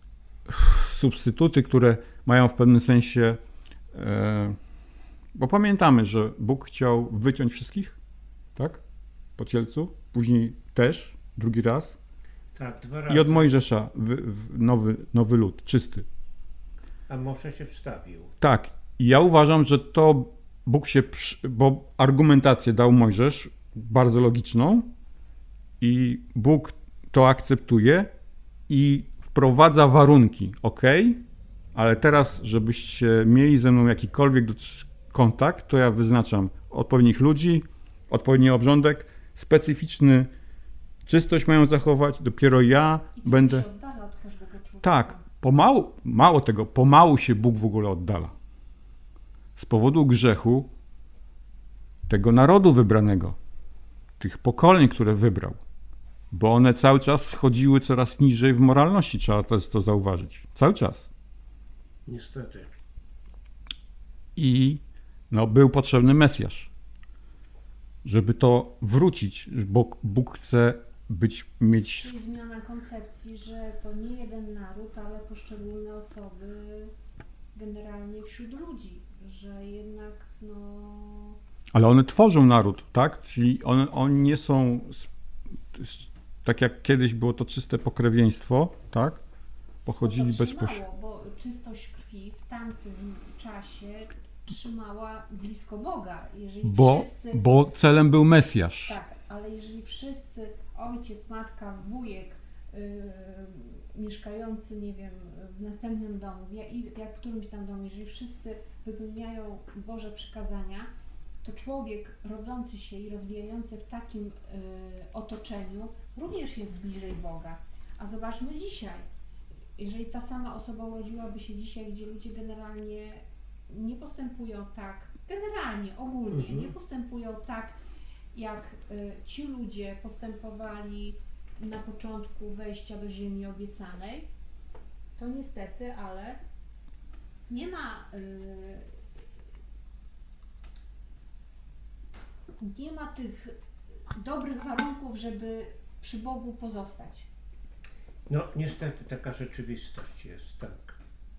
substytuty, które mają w pewnym sensie, e, bo pamiętamy, że Bóg chciał wyciąć wszystkich, tak, po cielcu, później też, drugi raz, tak, dwa razy. I od Mojżesza w, w nowy, nowy lud, czysty. A Mojżesz się wstawił. Tak. I ja uważam, że to Bóg się, bo argumentację dał Mojżesz, bardzo logiczną i Bóg to akceptuje i wprowadza warunki, ok, ale teraz, żebyście mieli ze mną jakikolwiek kontakt, to ja wyznaczam odpowiednich ludzi, odpowiedni obrządek, specyficzny, czystość mają zachować, dopiero ja I będę... się oddala od każdego człowieka. Tak, pomału, mało tego, pomału się Bóg w ogóle oddala. Z powodu grzechu tego narodu wybranego, tych pokoleń, które wybrał, bo one cały czas schodziły coraz niżej w moralności, trzeba to, to zauważyć. Cały czas. Niestety. I no, był potrzebny Mesjasz, żeby to wrócić, bo Bóg chce być, mieć... Czyli zmiana koncepcji, że to nie jeden naród, ale poszczególne osoby generalnie wśród ludzi, że jednak no... Ale one tworzą naród, tak? Czyli one, oni nie są, tak jak kiedyś było to czyste pokrewieństwo, tak? Pochodzili bezpośrednio. Bo czystość krwi w tamtym czasie trzymała blisko Boga. Jeżeli Bo, wszyscy, bo celem był Mesjasz. tak, ale jeżeli wszyscy, ojciec, matka, wujek, yy, mieszkający, nie wiem, w następnym domu, jak, jak w którymś tam domu, jeżeli wszyscy wypełniają Boże przykazania, to człowiek rodzący się i rozwijający w takim y, otoczeniu również jest bliżej Boga. A zobaczmy dzisiaj, jeżeli ta sama osoba urodziłaby się dzisiaj, gdzie ludzie generalnie nie postępują tak, generalnie, ogólnie, Mhm. nie postępują tak, jak y, ci ludzie postępowali na początku wejścia do ziemi obiecanej, to niestety, ale nie ma y, nie ma tych dobrych warunków, żeby przy Bogu pozostać. No niestety taka rzeczywistość jest, tak.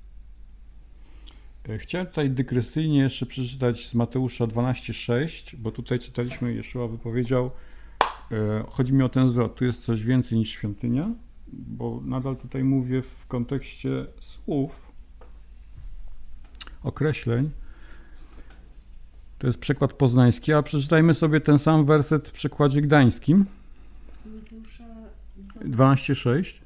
Chciałem tutaj dygresyjnie jeszcze przeczytać z Mateusza dwanaście sześć, bo tutaj czytaliśmy, Jeszua wypowiedział, e, chodzi mi o ten zwrot, tu jest coś więcej niż świątynia, bo nadal tutaj mówię w kontekście słów, określeń. To jest przekład poznański, a przeczytajmy sobie ten sam werset w przekładzie gdańskim. Mateusza dwanaście sześć.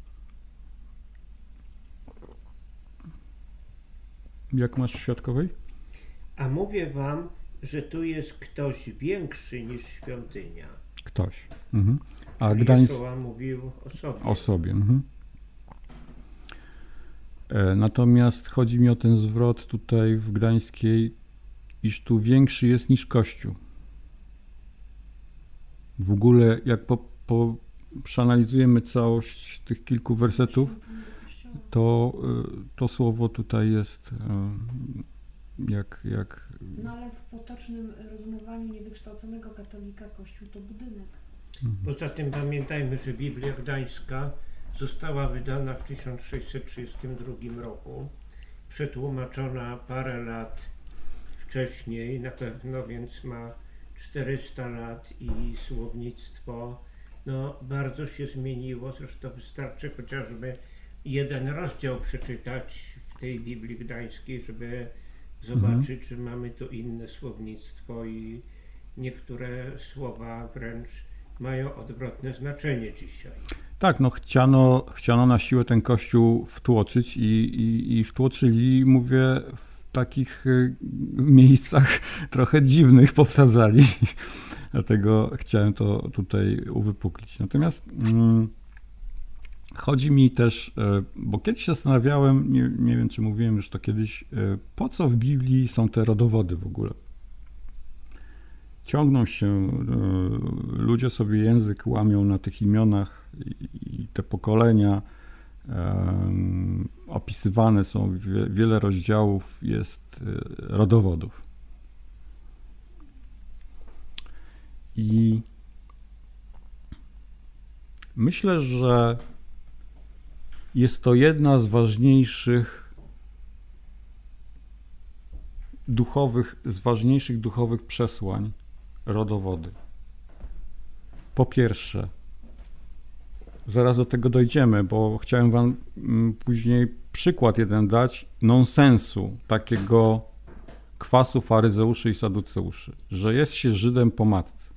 Jak masz w świadkowej? A mówię wam, że tu jest ktoś większy niż świątynia. Ktoś. Mhm. A Czyli Gdańsk Jeszua mówił o sobie. o sobie. Mhm. E, natomiast chodzi mi o ten zwrot tutaj w Gdańskiej, iż tu większy jest niż Kościół. W ogóle jak po, po, przeanalizujemy całość tych kilku wersetów, to to słowo tutaj jest jak, jak... No ale w potocznym rozumowaniu niewykształconego katolika Kościół to budynek. Poza tym pamiętajmy, że Biblia Gdańska została wydana w tysiąc sześćset trzydziestym drugim roku, przetłumaczona parę lat wcześniej, na pewno, więc ma czterysta lat i słownictwo no, bardzo się zmieniło. Zresztą wystarczy chociażby jeden rozdział przeczytać w tej Biblii Gdańskiej, żeby zobaczyć, mhm. że mamy tu inne słownictwo i niektóre słowa wręcz mają odwrotne znaczenie dzisiaj. Tak, no chciano, chciano na siłę ten kościół wtłoczyć i, i, i wtłoczyli, mówię, w takich miejscach trochę dziwnych powsadzali. Dlatego chciałem to tutaj uwypuklić. Natomiast mm, chodzi mi też, bo kiedyś się zastanawiałem, nie, nie wiem czy mówiłem już to kiedyś, po co w Biblii są te rodowody w ogóle? Ciągną się, ludzie sobie język łamią na tych imionach i te pokolenia um, opisywane są, wiele rozdziałów jest rodowodów. I myślę, że jest to jedna z ważniejszych duchowych, z ważniejszych duchowych przesłań rodowody. Po pierwsze, zaraz do tego dojdziemy, bo chciałem wam później przykład jeden dać nonsensu takiego kwasu faryzeuszy i saduceuszy, że jest się Żydem po matce.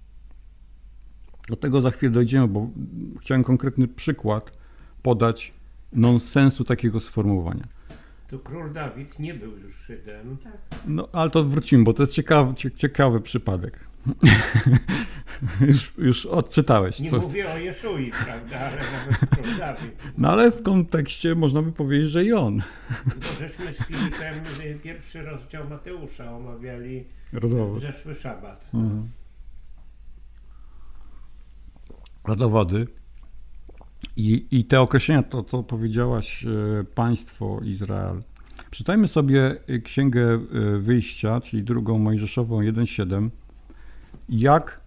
Do tego za chwilę dojdziemy, bo chciałem konkretny przykład podać nonsensu takiego sformułowania. To król Dawid nie był już Żydem. Tak. No, ale to wrócimy, bo to jest ciekawy, ciekawy przypadek. już, już odczytałeś. Nie co... mówię o Jeszui, prawda, ale nawet król Dawid. No ale w kontekście można by powiedzieć, że i on. Bo żeśmy z Filipem pierwszy rozdział Mateusza omawiali Rodowód. w zeszły szabat. Mhm. Rodowody. I, I te określenia, to co powiedziałaś, e, państwo Izrael. Czytajmy sobie Księgę Wyjścia, czyli drugą Mojżeszową jeden siedem, jak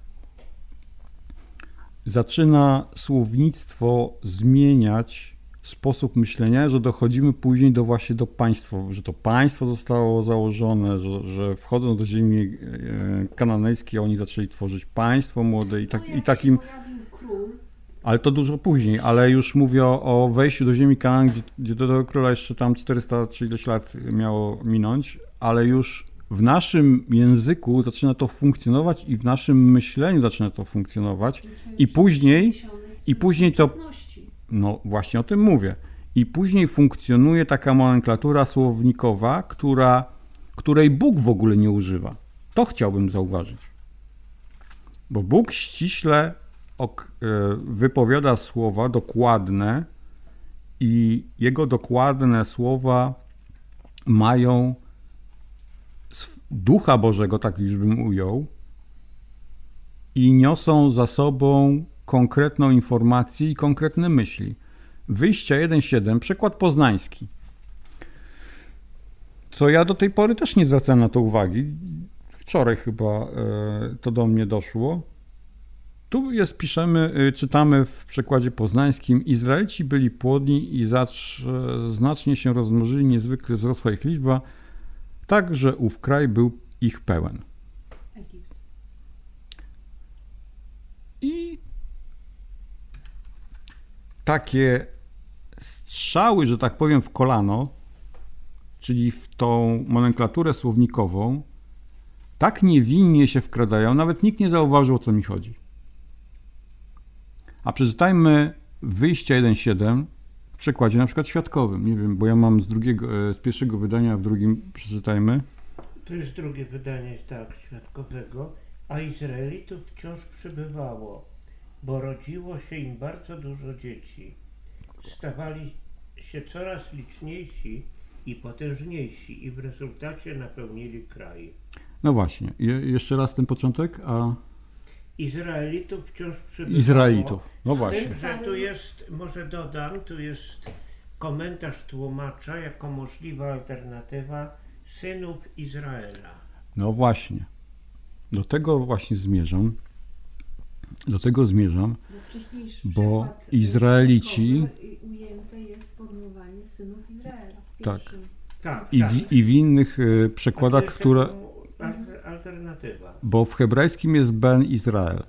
zaczyna słownictwo zmieniać sposób myślenia, że dochodzimy później do właśnie do państwa, że to państwo zostało założone, że, że wchodząc do ziemi kananejskiej oni zaczęli tworzyć państwo młode i, tak, no, i takim... pojawił król, Ale to dużo później, ale już mówię o, o wejściu do ziemi Kanaan, gdzie, gdzie do tego króla jeszcze tam czterysta czy ileś lat miało minąć, ale już w naszym języku zaczyna to funkcjonować i w naszym myśleniu zaczyna to funkcjonować i później, i później to, no właśnie o tym mówię, i później funkcjonuje taka nomenklatura słownikowa, która, której Bóg w ogóle nie używa. To chciałbym zauważyć. Bo Bóg ściśle ok, wypowiada słowa dokładne i jego dokładne słowa mają Ducha Bożego, tak już bym ujął, i niosą za sobą konkretną informację i konkretne myśli. Wyjścia jeden siedem, przekład poznański. Co ja do tej pory też nie zwracałem na to uwagi. Wczoraj chyba e, to do mnie doszło. Tu jest, piszemy, e, czytamy w przekładzie poznańskim: Izraelici byli płodni i zacz, e, znacznie się rozmnożyli, niezwykle wzrosła ich liczba, tak, że ów kraj był ich pełen. Egipt. I takie strzały, że tak powiem, w kolano, czyli w tą nomenklaturę słownikową, tak niewinnie się wkradają, nawet nikt nie zauważył, o co mi chodzi. A przeczytajmy Wyjścia jeden siedem w przekładzie na przykład świadkowym. Nie wiem, bo ja mam z drugiego, z pierwszego wydania, a w drugim przeczytajmy. To jest drugie wydanie, tak, świadkowego. A Izraelitów wciąż przybywało, bo rodziło się im bardzo dużo dzieci. Stawali się coraz liczniejsi i potężniejsi i w rezultacie napełnili kraj. No właśnie, Je, jeszcze raz ten początek, a... Izraelitów wciąż przybywało. Izraelitów, no Z właśnie. tym, że tu jest, może dodam, tu jest komentarz tłumacza jako możliwa alternatywa synów Izraela. No właśnie. Do tego właśnie zmierzam. Do tego zmierzam, bo Izraelici... Ujęte jest sformułowanie synów Izraela w tak. pierwszym. Tak, I tak. w, i w innych y, przekładach, które... Alternatywa. Bo w hebrajskim jest Ben Izrael.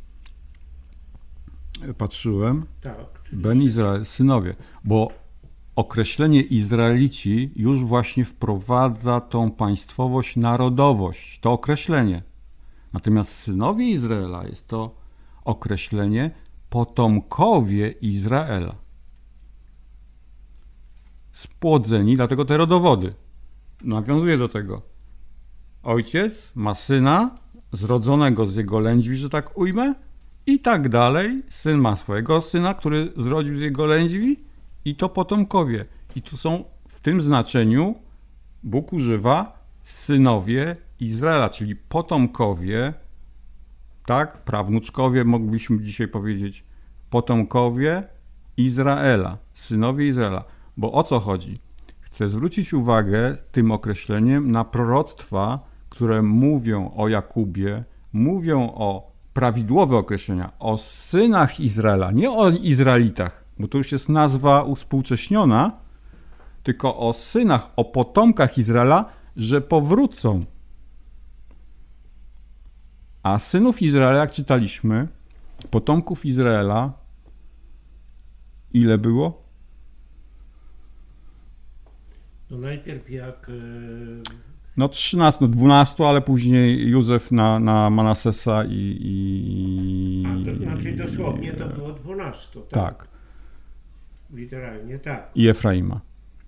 Patrzyłem. Tak. Ben Izrael, synowie. Bo określenie Izraelici już właśnie wprowadza tą państwowość, narodowość. To określenie. Natomiast synowie Izraela jest to określenie potomkowie Izraela. Spłodzeni, dlatego te rodowody. Nawiązuję do tego. Ojciec ma syna zrodzonego z jego lędźwi, że tak ujmę, i tak dalej. Syn ma swojego syna, który zrodził z jego lędźwi, i to potomkowie. I tu są w tym znaczeniu Bóg używa synowie Izraela, czyli potomkowie, tak, prawnuczkowie moglibyśmy dzisiaj powiedzieć, potomkowie Izraela, synowie Izraela. Bo o co chodzi? Chcę zwrócić uwagę tym określeniem na proroctwa, które mówią o Jakubie, mówią o prawidłowe określenia, o synach Izraela, nie o Izraelitach, bo to już jest nazwa uspółcześniona, tylko o synach, o potomkach Izraela, że powrócą. A synów Izraela, jak czytaliśmy, potomków Izraela, ile było? No najpierw jak... No trzynaście, no dwanaście, ale później Józef na, na Manasesa i... i A, to znaczy dosłownie to było dwanaście, tak? Tak. Literalnie tak. I Efraima.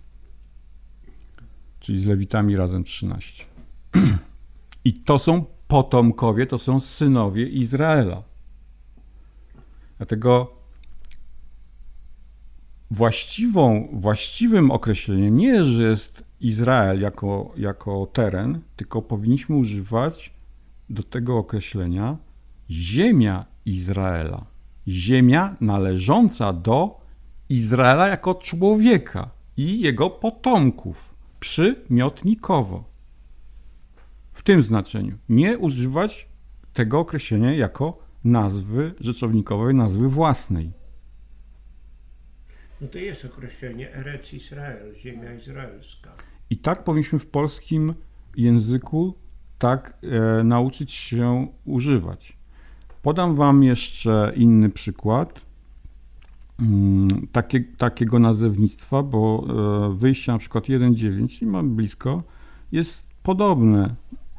Czyli z Lewitami razem trzynaście. I to są potomkowie, to są synowie Izraela. Dlatego właściwą, właściwym określeniem nie jest, że jest Izrael jako, jako teren, tylko powinniśmy używać do tego określenia ziemia Izraela. Ziemia należąca do Izraela jako człowieka i jego potomków, przymiotnikowo. W tym znaczeniu. Nie używać tego określenia jako nazwy rzeczownikowej, nazwy własnej. No to jest określenie Erec Israel, ziemia izraelska. I tak powinniśmy w polskim języku tak e, nauczyć się używać. Podam wam jeszcze inny przykład. mm, takie, takiego nazewnictwa, bo e, wyjście na przykład jeden dziewięć, i mam blisko, jest podobne.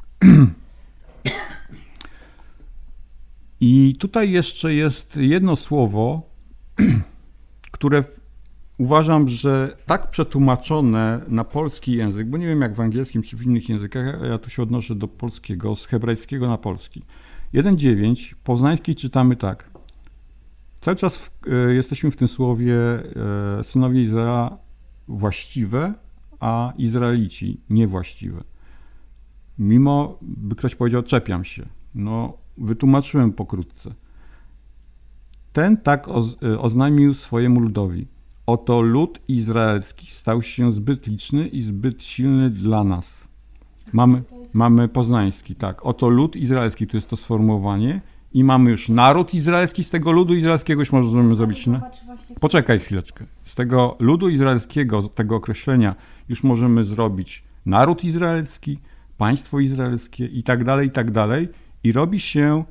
I tutaj jeszcze jest jedno słowo, które uważam, że tak przetłumaczone na polski język, bo nie wiem jak w angielskim czy w innych językach, ja tu się odnoszę do polskiego, z hebrajskiego na polski. jeden dziewięć, poznański czytamy tak. Cały czas w, y, jesteśmy w tym słowie y, synowie Izraela właściwe, a Izraelici niewłaściwe. Mimo, by ktoś powiedział, czepiam się. No, wytłumaczyłem pokrótce. Ten tak oz, y, oznajmił swojemu ludowi. Oto lud izraelski stał się zbyt liczny i zbyt silny dla nas. Mamy, mamy poznański, tak. Oto lud izraelski, to jest to sformułowanie. I mamy już naród izraelski, z tego ludu izraelskiego już możemy zrobić... Ne? Poczekaj chwileczkę. Z tego ludu izraelskiego, z tego określenia już możemy zrobić naród izraelski, państwo izraelskie i tak dalej, i tak dalej. I robi się,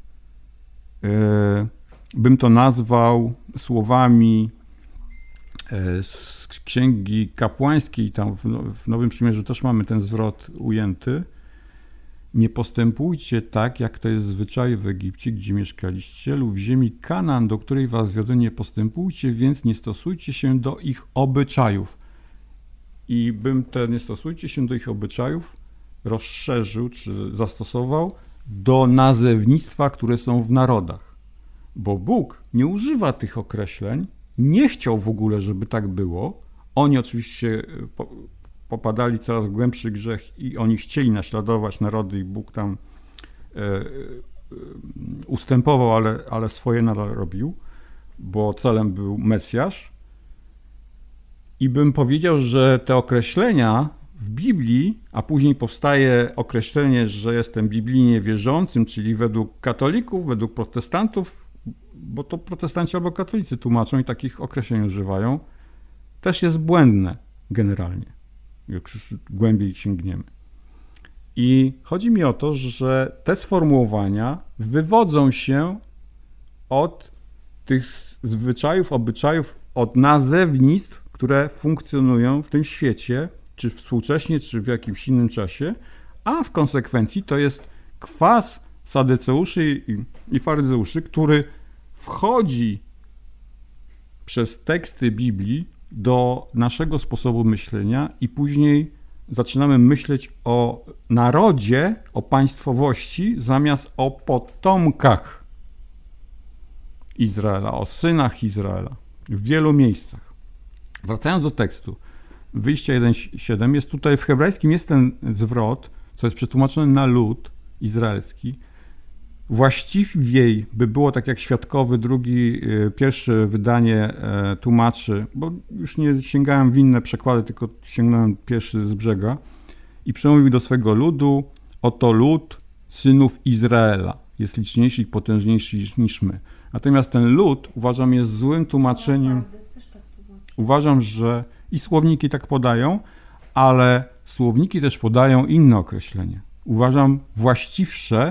e, bym to nazwał słowami e, z Księgi Kapłańskiej, tam w, w Nowym Przymierzu też mamy ten zwrot ujęty. Nie postępujcie tak, jak to jest zwyczaj w Egipcie, gdzie mieszkaliście, lub w ziemi Kanaan, do której was wiodłem, nie postępujcie, więc nie stosujcie się do ich obyczajów. I bym te nie stosujcie się do ich obyczajów rozszerzył, czy zastosował do nazewnictwa, które są w narodach. Bo Bóg nie używa tych określeń, nie chciał w ogóle, żeby tak było. Oni oczywiście popadali coraz w głębszy grzech i oni chcieli naśladować narody i Bóg tam e, e, ustępował, ale, ale swoje nadal robił, bo celem był Mesjasz. I bym powiedział, że te określenia w Biblii, a później powstaje określenie, że jestem biblijnie wierzącym, czyli według katolików, według protestantów, bo to protestanci albo katolicy tłumaczą i takich określeń używają, też jest błędne generalnie, jak już głębiej sięgniemy. I chodzi mi o to, że te sformułowania wywodzą się od tych zwyczajów, obyczajów, od nazewnictw, które funkcjonują w tym świecie, czy współcześnie, czy w jakimś innym czasie, a w konsekwencji to jest kwas sadyceuszy i, i faryzeuszy, który wchodzi przez teksty Biblii do naszego sposobu myślenia i później zaczynamy myśleć o narodzie, o państwowości, zamiast o potomkach Izraela, o synach Izraela w wielu miejscach. Wracając do tekstu, wyjście jeden siedem, jest tutaj w hebrajskim jest ten zwrot, co jest przetłumaczone na lud izraelski. Właściwiej by było, tak jak Świadkowy, drugi, pierwsze wydanie tłumaczy, bo już nie sięgałem w inne przekłady, tylko sięgnąłem pierwszy z brzega, i przemówił do swego ludu, oto lud synów Izraela jest liczniejszy i potężniejszy niż my. Natomiast ten lud, uważam, jest złym tłumaczeniem. Uważam, że i słowniki tak podają, ale słowniki też podają inne określenie. Uważam właściwsze,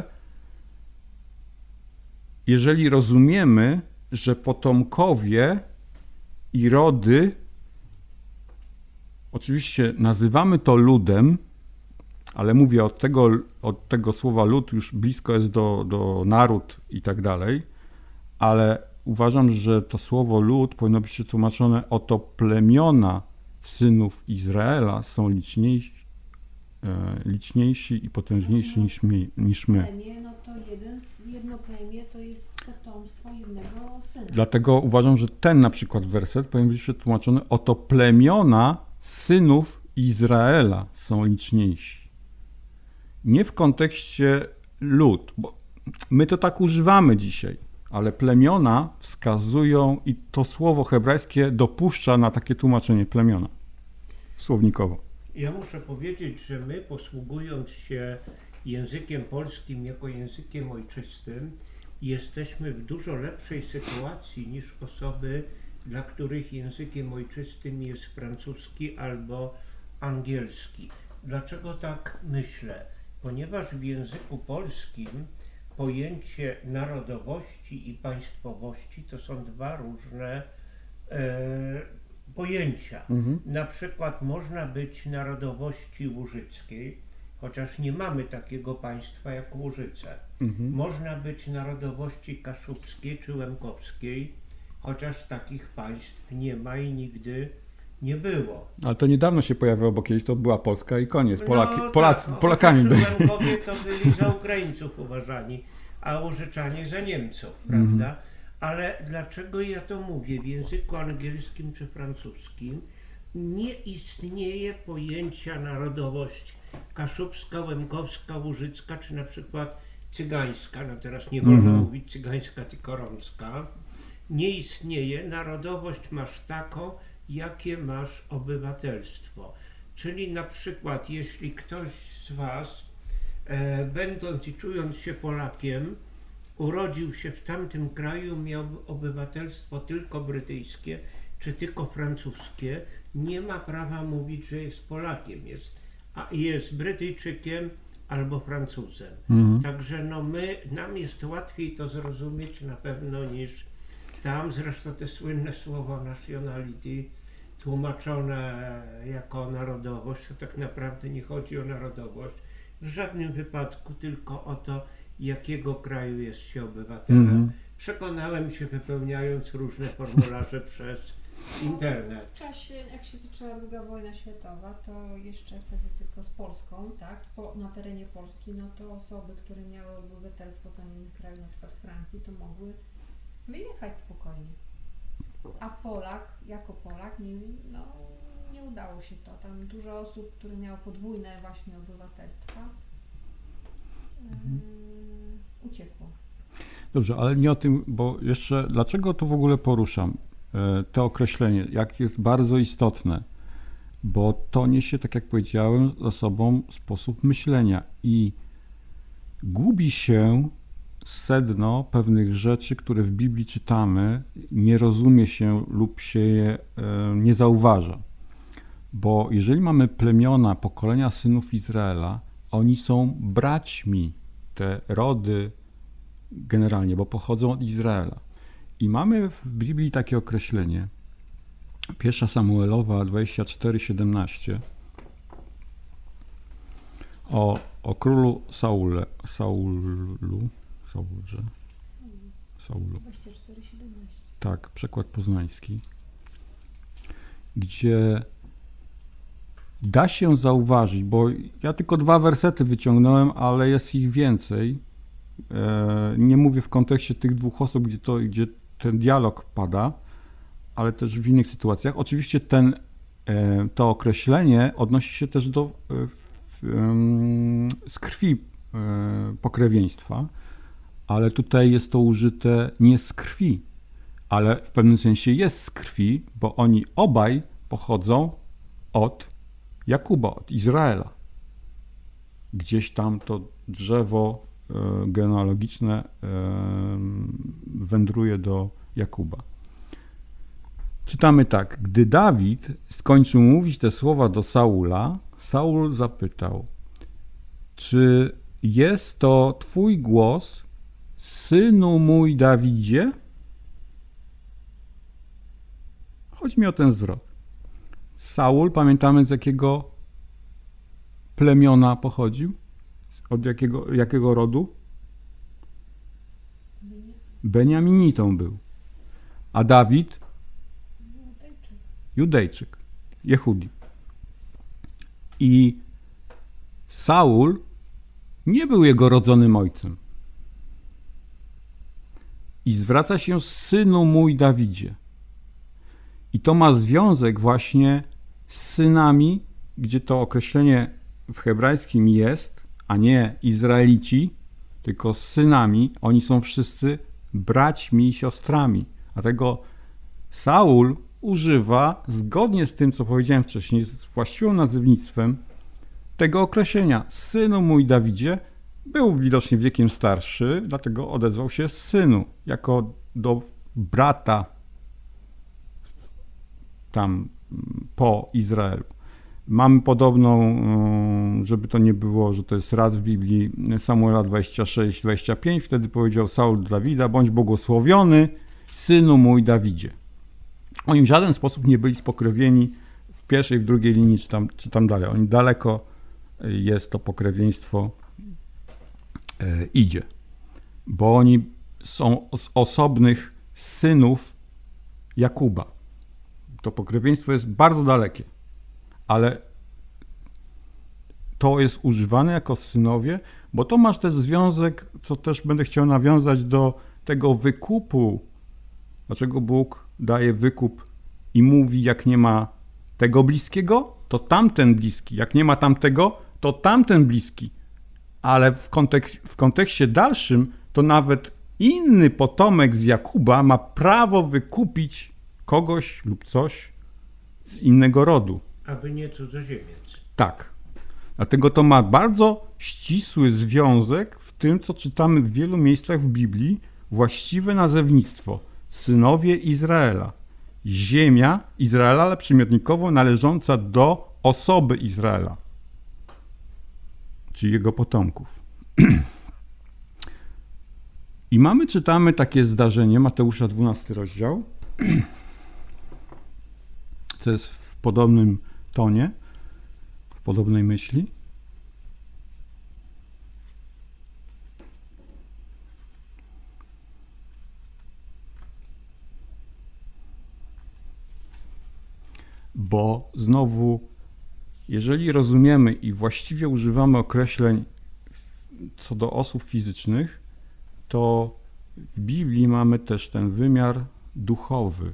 jeżeli rozumiemy, że potomkowie i rody, oczywiście nazywamy to ludem, ale mówię od tego, od tego słowa lud już blisko jest do, do naród i tak dalej, ale uważam, że to słowo lud powinno być przetłumaczone, oto plemiona synów Izraela są liczniejsi, e, liczniejsi i potężniejsi niż my. Niż my. Plemię, no to jeden, jedno plemię to jest potomstwo jednego syna. Dlatego uważam, że ten na przykład werset powinien być przetłumaczony, oto plemiona synów Izraela są liczniejsi. Nie w kontekście lud, bo my to tak używamy dzisiaj, ale plemiona wskazują i to słowo hebrajskie dopuszcza na takie tłumaczenie plemiona słownikowo. Ja muszę powiedzieć, że my, posługując się językiem polskim jako językiem ojczystym, jesteśmy w dużo lepszej sytuacji niż osoby, dla których językiem ojczystym jest francuski albo angielski. Dlaczego tak myślę? Ponieważ w języku polskim pojęcie narodowości i państwowości to są dwa różne e, pojęcia. Mhm. Na przykład można być narodowości łużyckiej, chociaż nie mamy takiego państwa jak Łużyce. Mhm. Można być narodowości kaszubskiej czy łemkowskiej, chociaż takich państw nie ma i nigdy nie było. Ale to niedawno się pojawiło, bo kiedyś to była Polska i koniec. Polaki, no, Polacy, tak, Polakami byli. Łemkowie to byli za Ukraińców uważani, a Łużyczanie za Niemców, prawda? Mhm. Ale dlaczego ja to mówię? W języku angielskim czy francuskim nie istnieje pojęcia narodowość kaszubska, łemkowska, łużycka, czy na przykład cygańska. No teraz nie wolno Mhm. mówić cygańska, tylko romska. Nie istnieje. Narodowość masz taką, jakie masz obywatelstwo. Czyli na przykład jeśli ktoś z was, e, będąc i czując się Polakiem, urodził się w tamtym kraju, miał obywatelstwo tylko brytyjskie czy tylko francuskie, nie ma prawa mówić, że jest Polakiem, jest, a jest Brytyjczykiem albo Francuzem. Mhm. Także no my, nam jest łatwiej to zrozumieć na pewno niż tam. Zresztą te słynne słowo nationality tłumaczone jako narodowość, to tak naprawdę nie chodzi o narodowość w żadnym wypadku, tylko o to, jakiego kraju jest się obywatelem. Mhm. Przekonałem się, wypełniając różne formularze przez internet. W czasie, jak się zaczęła druga wojna światowa, to jeszcze wtedy tylko z Polską, tak? Po, na terenie Polski, no to osoby, które miały obywatelstwo tam innych krajów, na przykład Francji, to mogły wyjechać spokojnie. A Polak, jako Polak, nie, no, nie udało się to. Tam dużo osób, które miało podwójne właśnie obywatelstwa, Mhm. yy, uciekło. Dobrze, ale nie o tym, bo jeszcze dlaczego to w ogóle poruszam? E, To określenie, jak jest bardzo istotne, bo to niesie, tak jak powiedziałem, za sobą sposób myślenia i gubi się sedno pewnych rzeczy, które w Biblii czytamy, nie rozumie się lub się je e, nie zauważa. Bo jeżeli mamy plemiona, pokolenia synów Izraela, oni są braćmi, te rody generalnie, bo pochodzą od Izraela. I mamy w Biblii takie określenie, pierwsza Samuelowa dwadzieścia cztery siedemnaście, o, o królu Saule, Saulu, Saulże, Saulu, dwadzieścia cztery siedemnaście. tak, przekład poznański, gdzie da się zauważyć, bo ja tylko dwa wersety wyciągnąłem, ale jest ich więcej. E, nie mówię w kontekście tych dwóch osób, gdzie, to, gdzie ten dialog pada, ale też w innych sytuacjach. Oczywiście ten, e, to określenie odnosi się też do e, w, em, z krwi e, pokrewieństwa, ale tutaj jest to użyte nie z krwi, ale w pewnym sensie jest z krwi, bo oni obaj pochodzą od Jakuba, od Izraela. Gdzieś tam to drzewo e, genealogiczne e, wędruje do Jakuba. Czytamy tak. Gdy Dawid skończył mówić te słowa do Saula, Saul zapytał, czy jest to twój głos, synu mój Dawidzie? Chodzi mi o ten zwrot. Saul, pamiętamy z jakiego plemiona pochodził? Od jakiego, jakiego rodu? Beniaminitą był. A Dawid? Judejczyk. Judejczyk, Jehudi. I Saul nie był jego rodzonym ojcem. I zwraca się synu mój Dawidzie. I to ma związek właśnie z synami, gdzie to określenie w hebrajskim jest, a nie Izraelici, tylko z synami. Oni są wszyscy braćmi i siostrami. Dlatego Saul używa, zgodnie z tym, co powiedziałem wcześniej, z właściwym nazewnictwem, tego określenia. Synu mój Dawidzie, był widocznie wiekiem starszy, dlatego odezwał się synu, jako do brata tam po Izraelu. Mamy podobną, żeby to nie było, że to jest raz w Biblii, Samuela dwadzieścia sześć dwadzieścia pięć, wtedy powiedział Saul do Dawida, bądź błogosławiony, synu mój Dawidzie. Oni w żaden sposób nie byli spokrewnieni w pierwszej, w drugiej linii, czy tam, czy tam dalej. Oni daleko jest to pokrewieństwo e, idzie. Bo oni są z osobnych synów Jakuba. To pokrewieństwo jest bardzo dalekie, ale to jest używane jako synowie, bo to masz też związek, co też będę chciał nawiązać do tego wykupu. Dlaczego Bóg daje wykup i mówi, jak nie ma tego bliskiego, to tamten bliski. Jak nie ma tamtego, to tamten bliski. Ale w, kontek- w kontekście dalszym, to nawet inny potomek z Jakuba ma prawo wykupić kogoś lub coś z innego rodu. Aby nie cudzoziemiec. Tak. Dlatego to ma bardzo ścisły związek w tym, co czytamy w wielu miejscach w Biblii, właściwe nazewnictwo. Synowie Izraela. Ziemia Izraela, ale przymiotnikowo należąca do osoby Izraela, czyli jego potomków. I mamy, czytamy takie zdarzenie, Mateusza dwunasty rozdział, co jest w podobnym tonie, w podobnej myśli. Bo znowu, jeżeli rozumiemy i właściwie używamy określeń co do osób fizycznych, to w Biblii mamy też ten wymiar duchowy.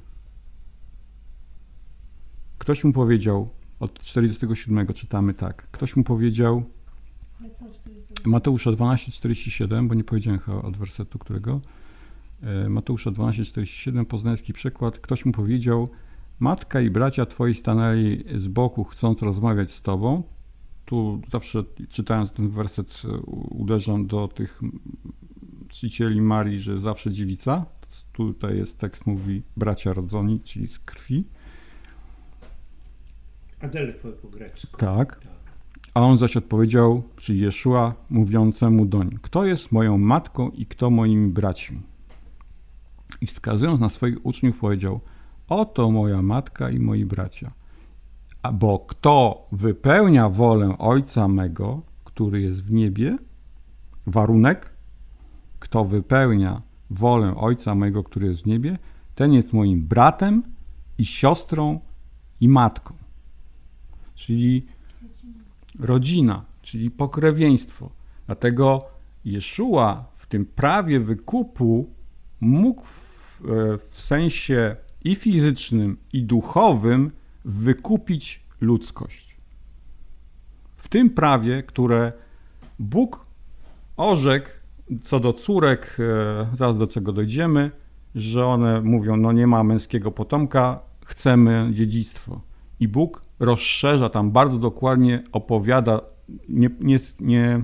Ktoś mu powiedział, od czterdziestego siódmego czytamy tak, ktoś mu powiedział, Mateusza dwanaście czterdzieści siedem, bo nie powiedziałem chyba od wersetu którego, Mateusza dwanaście czterdzieści siedem, poznański przekład, ktoś mu powiedział, matka i bracia twoi stanęli z boku, chcąc rozmawiać z tobą. Tu zawsze czytając ten werset uderzam do tych czcicieli Marii, że zawsze dziewica. Tutaj jest tekst, mówi bracia rodzoni, czyli z krwi. Adelphe po grecku. Tak. A on zaś odpowiedział, czyli Jeszua, mówiącemu doń, kto jest moją matką i kto moimi braćmi? I wskazując na swoich uczniów powiedział, oto moja matka i moi bracia. A bo kto wypełnia wolę Ojca mego, który jest w niebie, warunek, kto wypełnia wolę Ojca mego, który jest w niebie, ten jest moim bratem i siostrą i matką. Czyli rodzina, czyli pokrewieństwo. Dlatego Jeszua w tym prawie wykupu mógł w, w sensie i fizycznym, i duchowym wykupić ludzkość. W tym prawie, które Bóg orzekł co do córek, zaraz do czego dojdziemy, że one mówią, no nie ma męskiego potomka, chcemy dziedzictwo. I Bóg rozszerza tam, bardzo dokładnie opowiada, nie, nie, nie,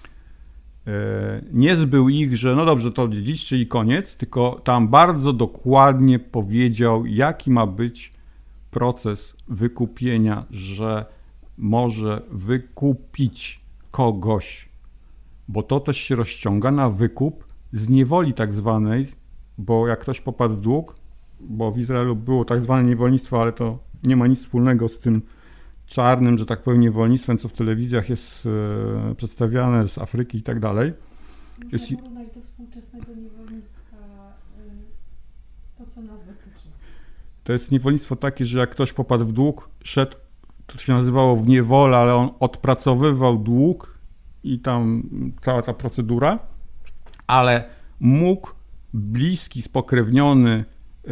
nie zbył ich, że no dobrze, to dziedziczcie i koniec, tylko tam bardzo dokładnie powiedział, jaki ma być proces wykupienia, że może wykupić kogoś, bo to też się rozciąga na wykup z niewoli tak zwanej, bo jak ktoś popadł w dług, bo w Izraelu było tak zwane niewolnictwo, ale to nie ma nic wspólnego z tym czarnym, że tak powiem, niewolnictwem, co w telewizjach jest e, przedstawiane z Afryki i tak dalej. Można Jest... porównać do współczesnego niewolnictwa, to co nas dotyczy. To jest niewolnictwo takie, że jak ktoś popadł w dług, szedł, to się nazywało w niewolę, ale on odpracowywał dług i tam cała ta procedura, ale mógł bliski, spokrewniony yy,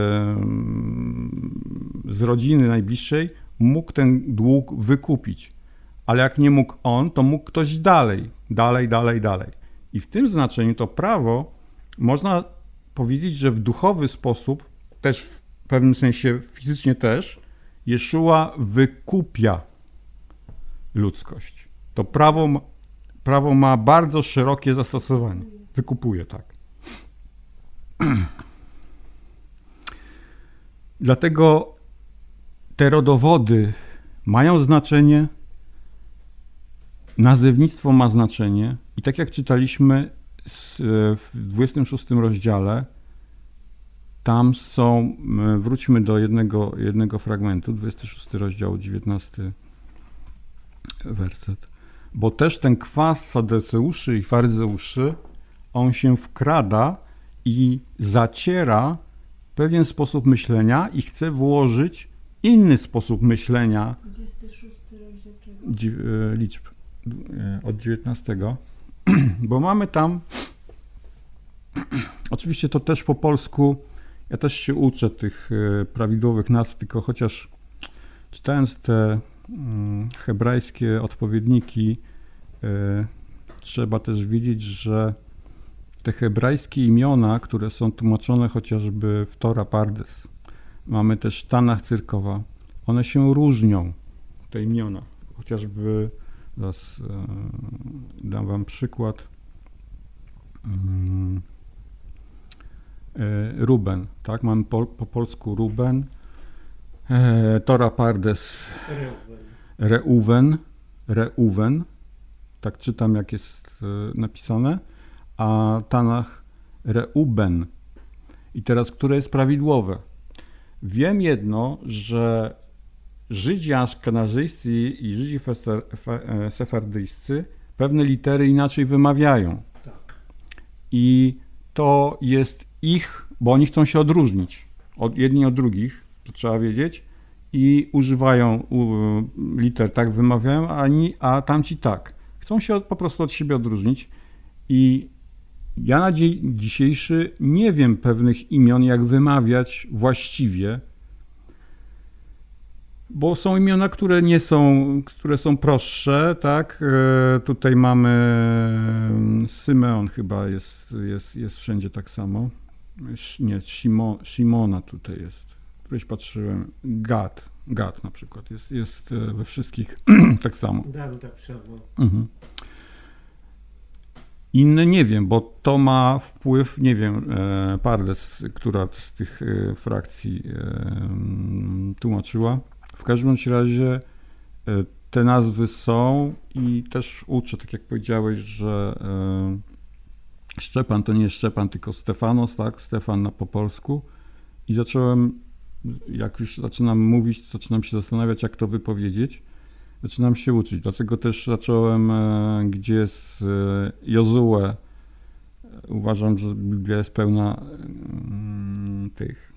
z rodziny najbliższej, mógł ten dług wykupić. Ale jak nie mógł on, to mógł ktoś dalej, dalej, dalej, dalej. I w tym znaczeniu to prawo można powiedzieć, że w duchowy sposób, też w pewnym sensie fizycznie też, Jeszua wykupia ludzkość. To prawo, prawo ma bardzo szerokie zastosowanie. Wykupuje, tak. Dlatego te rodowody mają znaczenie, nazewnictwo ma znaczenie i tak jak czytaliśmy w dwudziestym szóstym rozdziale, tam są, wróćmy do jednego, jednego fragmentu, dwudziesty szósty rozdział, dziewiętnasty werset. Bo też ten kwas saduceuszy i faryzeuszy, on się wkrada i zaciera pewien sposób myślenia i chce włożyć inny sposób myślenia dwudziesty szósty rozdział czego? dzi- liczb od dziewiętnastego, bo mamy tam, oczywiście to też po polsku, ja też się uczę tych prawidłowych nazw, tylko chociaż czytając te hebrajskie odpowiedniki, trzeba też wiedzieć, że te hebrajskie imiona, które są tłumaczone chociażby w Tora Pardes, mamy też Tanach Cyrkowa, one się różnią, te imiona. Chociażby, zaraz e, dam wam przykład, e, Ruben, tak, mamy po, po polsku Ruben, e, Tora Pardes Reuven, Reuven, tak czytam jak jest e, napisane, a Tanach Reuben. I teraz, które jest prawidłowe? Wiem jedno, że Żydzi aszkenazyjscy i Żydzi sefardyjscy pewne litery inaczej wymawiają. Tak. I to jest ich, bo oni chcą się odróżnić od jedni od drugich, to trzeba wiedzieć, i używają liter, tak wymawiają, a, oni, a tamci tak. Chcą się od, po prostu od siebie odróżnić i ja na dzień dzisiejszy nie wiem pewnych imion, jak wymawiać właściwie, bo są imiona, które nie są, które są prostsze, tak? E, tutaj mamy Symeon chyba jest, jest, jest wszędzie tak samo. Nie, Shimo, Shimona tutaj jest. Któreś patrzyłem. Gad, Gad na przykład jest, jest we wszystkich tak samo. Dam tak samo. Mhm. Inne nie wiem, bo to ma wpływ, nie wiem, e, Pardes, która z tych e, frakcji e, tłumaczyła. W każdym razie e, te nazwy są i też uczę, tak jak powiedziałeś, że e, Szczepan to nie jest Szczepan, tylko Stefanos, tak? Stefan na po polsku. I zacząłem, jak już zaczynam mówić, to zaczynam się zastanawiać, jak to wypowiedzieć. Zaczynam się uczyć, dlatego też zacząłem, e, gdzie jest e, Jozue. Uważam, że Biblia jest pełna e, tych,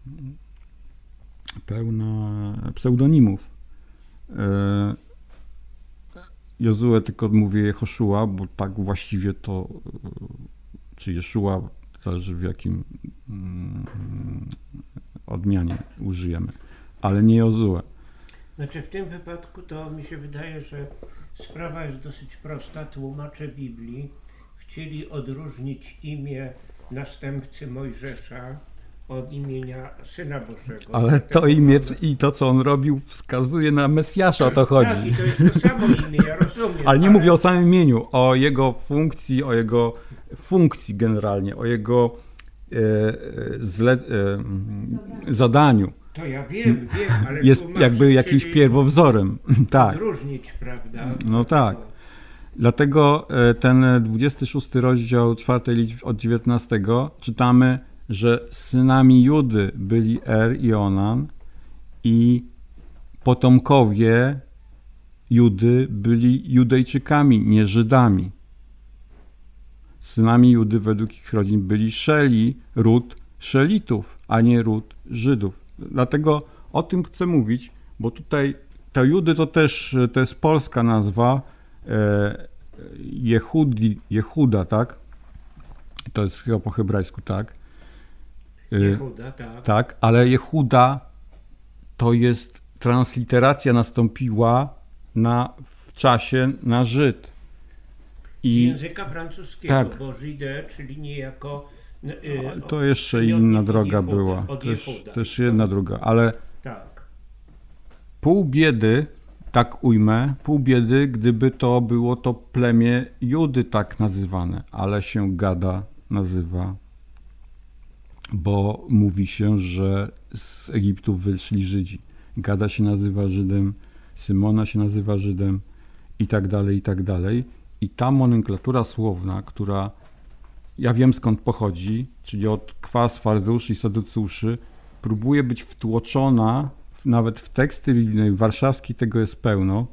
pełna pseudonimów. E, Jozue tylko mówię Jehoszua, bo tak właściwie to, czy Jeszua, zależy w jakim mm, odmianie użyjemy, ale nie Jozue. Znaczy w tym wypadku to mi się wydaje, że sprawa jest dosyć prosta. Tłumacze Biblii chcieli odróżnić imię następcy Mojżesza od imienia Syna Bożego. Ale to imię i to, co on robił, wskazuje na Mesjasza, o to chodzi. Tak, i to jest to samo imię, ja rozumiem. Ale nie ale... mówię o samym imieniu, o jego funkcji, o jego funkcji generalnie, o jego e, zle, e, zadaniu. To ja wiem, wiem, ale jest jakby jakimś pierwowzorem. Tak. Odróżnić, prawda? No tak. Dlatego ten dwudziesty szósty rozdział czwartej liczby od dziewiętnastego czytamy, że synami Judy byli Er i Onan i potomkowie Judy byli Judejczykami, nie Żydami. Synami Judy według ich rodzin byli Szeli, ród Szelitów, a nie ród Żydów. Dlatego o tym chcę mówić, bo tutaj te Judy to też, to jest polska nazwa, e, Jehudi, Jehuda, tak? To jest chyba po hebrajsku, tak? E, Jehuda, tak. Tak, ale Jehuda to jest, transliteracja nastąpiła na, w czasie na Żyd. I, z języka francuskiego, tak. Bo Żydę, czyli niejako... Yy, to jeszcze inna droga Jehuda, była, też, też jedna droga, ale tak. Pół biedy, tak ujmę, pół biedy, gdyby to było to plemię Judy tak nazywane, ale się Gada nazywa, bo mówi się, że z Egiptu wyszli Żydzi. Gada się nazywa Żydem, Symona się nazywa Żydem i tak dalej, i tak dalej. I ta nomenklatura słowna, która ja wiem skąd pochodzi, czyli od kwas faryzeuszy i saduceuszy, próbuje być wtłoczona w, nawet w teksty biblijne, warszawski tego jest pełno.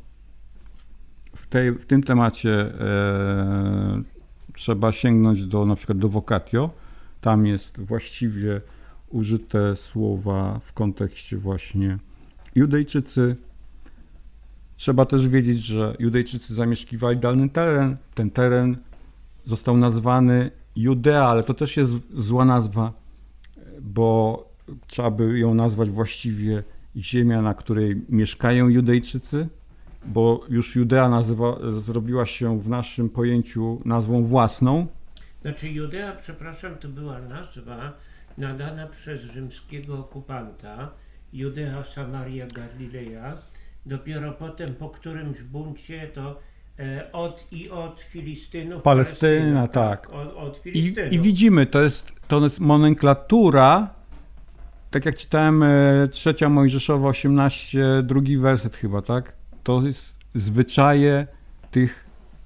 W, tej, w tym temacie e, trzeba sięgnąć do na przykład do vocatio. Tam jest właściwie użyte słowa w kontekście właśnie Judejczycy. Trzeba też wiedzieć, że Judejczycy zamieszkiwali dany teren. Ten teren został nazwany Judea, ale to też jest zła nazwa, bo trzeba by ją nazwać właściwie ziemia, na której mieszkają Judejczycy, bo już Judea nazywa, zrobiła się w naszym pojęciu nazwą własną. Znaczy Judea, przepraszam, to była nazwa nadana przez rzymskiego okupanta, Judea, Samaria, Galileja. Dopiero potem po którymś buncie to e, od i od Filistynów. Palestyna, Palestyna, tak. Od, od I, Filistynów. I widzimy, to jest, to jest nomenklatura, tak jak czytałem e, trzecia Mojżeszowa osiemnaście, drugi werset chyba, tak? To jest zwyczaje tych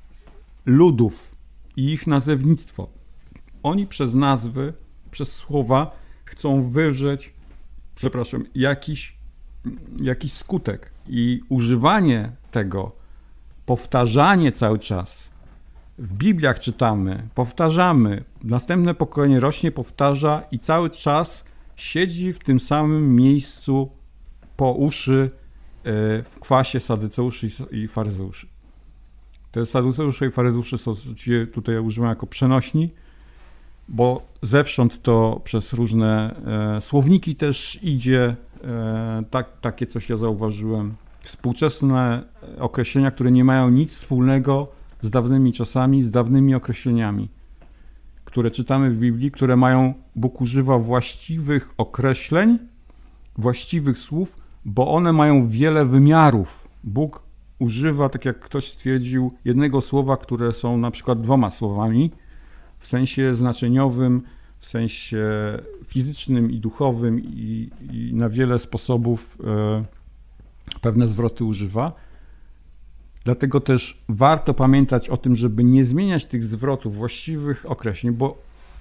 ludów i ich nazewnictwo. Oni przez nazwy, przez słowa chcą wywrzeć, przepraszam, jakiś, jakiś skutek. I używanie tego, powtarzanie cały czas, w Bibliach czytamy, powtarzamy, następne pokolenie rośnie, powtarza i cały czas siedzi w tym samym miejscu po uszy w kwasie saduceuszy i faryzeuszy. Te saduceusze i faryzeusze są tutaj używane jako przenośni, bo zewsząd to przez różne e, słowniki też idzie, e, tak, takie coś ja zauważyłem. Współczesne określenia, które nie mają nic wspólnego z dawnymi czasami, z dawnymi określeniami, które czytamy w Biblii, które mają, Bóg używa właściwych określeń, właściwych słów, bo one mają wiele wymiarów. Bóg używa, tak jak ktoś stwierdził, jednego słowa, które są na przykład dwoma słowami, w sensie znaczeniowym, w sensie fizycznym i duchowym i, i na wiele sposobów e, pewne zwroty używa. Dlatego też warto pamiętać o tym, żeby nie zmieniać tych zwrotów, właściwych określeń, bo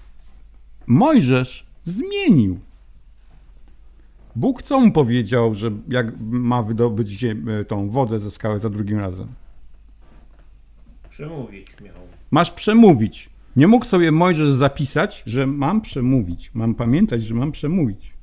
Mojżesz zmienił. Bóg co mu powiedział, że jak ma wydobyć ziemię, tą wodę ze skały za drugim razem? Przemówić miał. Masz przemówić. Nie mógł sobie Mojżesz zapisać, że mam przemówić. Mam pamiętać, że mam przemówić.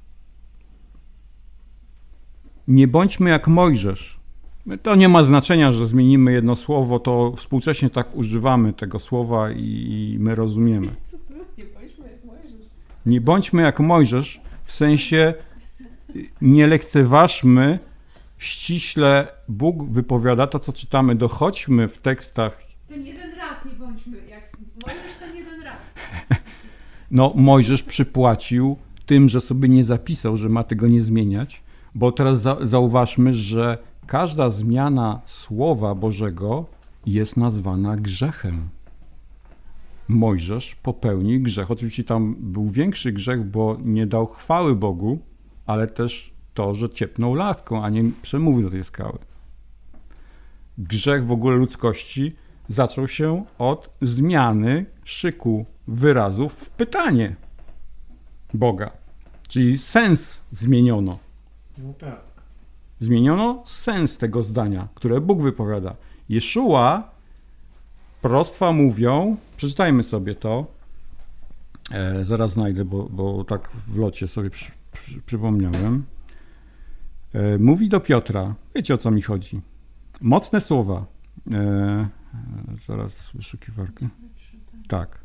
Nie bądźmy jak Mojżesz. To nie ma znaczenia, że zmienimy jedno słowo, to współcześnie tak używamy tego słowa i, i my rozumiemy. Nie bądźmy jak Mojżesz. Nie bądźmy jak Mojżesz, w sensie nie lekceważmy ściśle, Bóg wypowiada to, co czytamy, dochodźmy w tekstach. Ten jeden raz nie bądźmy jak Mojżesz, ten jeden raz. No, Mojżesz przypłacił tym, że sobie nie zapisał, że ma tego nie zmieniać, bo teraz za, zauważmy, że każda zmiana Słowa Bożego jest nazwana grzechem. Mojżesz popełnił grzech. Oczywiście tam był większy grzech, bo nie dał chwały Bogu, ale też to, że ciepnął laską, a nie przemówił do tej skały. Grzech w ogóle ludzkości zaczął się od zmiany szyku wyrazów w pytanie Boga. Czyli sens zmieniono. No tak. Zmieniono sens tego zdania, które Bóg wypowiada. Jeszua, proroctwa mówią, przeczytajmy sobie to, e, zaraz znajdę, bo, bo tak w locie sobie przy, przy, przypomniałem. E, mówi do Piotra, wiecie o co mi chodzi. Mocne słowa. E, zaraz wyszukiwarkę. Tak.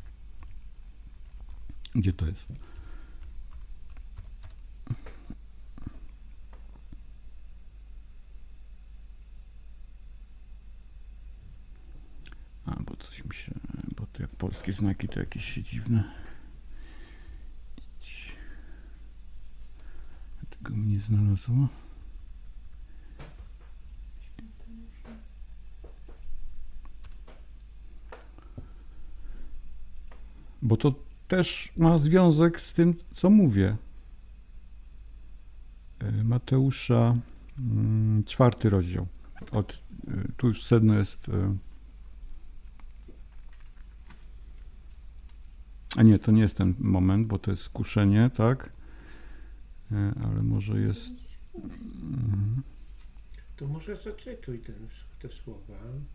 Gdzie to jest? A, bo coś mi się, bo to jak polskie znaki, to jakieś się dziwne. Tego mi nie znalazło. Bo to też ma związek z tym, co mówię. Mateusza, czwarty rozdział. Od, tu już sedno jest A nie, to nie jest ten moment, bo to jest skuszenie, tak? E, ale może jest... Mhm. To może zacytuj ten, te słowa.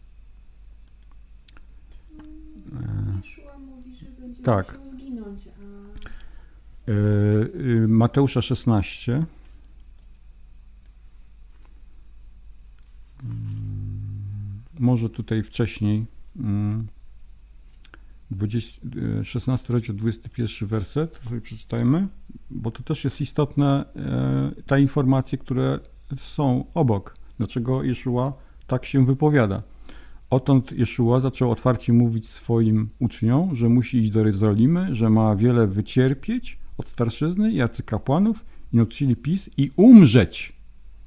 Jeszua mówi, że będzie Tak. musiał zginąć, a E, y, Mateusza szesnaście. Mm, Może tutaj wcześniej. mm, dwudziesty, y, szesnasty rozdział, dwudziesty pierwszy werset, sobie przeczytajmy, bo to też jest istotne, e, te informacje, które są obok. Dlaczego Jeszua tak się wypowiada? Odtąd Jeszua zaczął otwarcie mówić swoim uczniom, że musi iść do Jerozolimy, że ma wiele wycierpieć od starszyzny i arcykapłanów i nauczycieli PiS i umrzeć.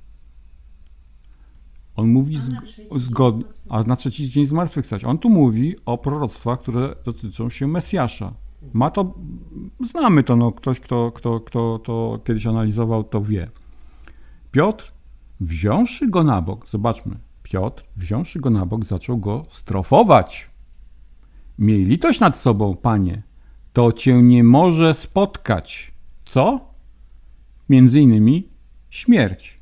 On mówi A z, na trzeci dzień zgodnie, zmartwychwstać. a na trzeci dzień zmartwychwstać. On tu mówi o proroctwach, które dotyczą się Mesjasza. Ma to, znamy to, no, ktoś, kto, kto, kto to kiedyś analizował, to wie. Piotr, wziąwszy go na bok, zobaczmy, Piotr, wziąwszy go na bok, zaczął go strofować. Miej litość nad sobą, panie, to cię nie może spotkać. Co? Między innymi śmierć.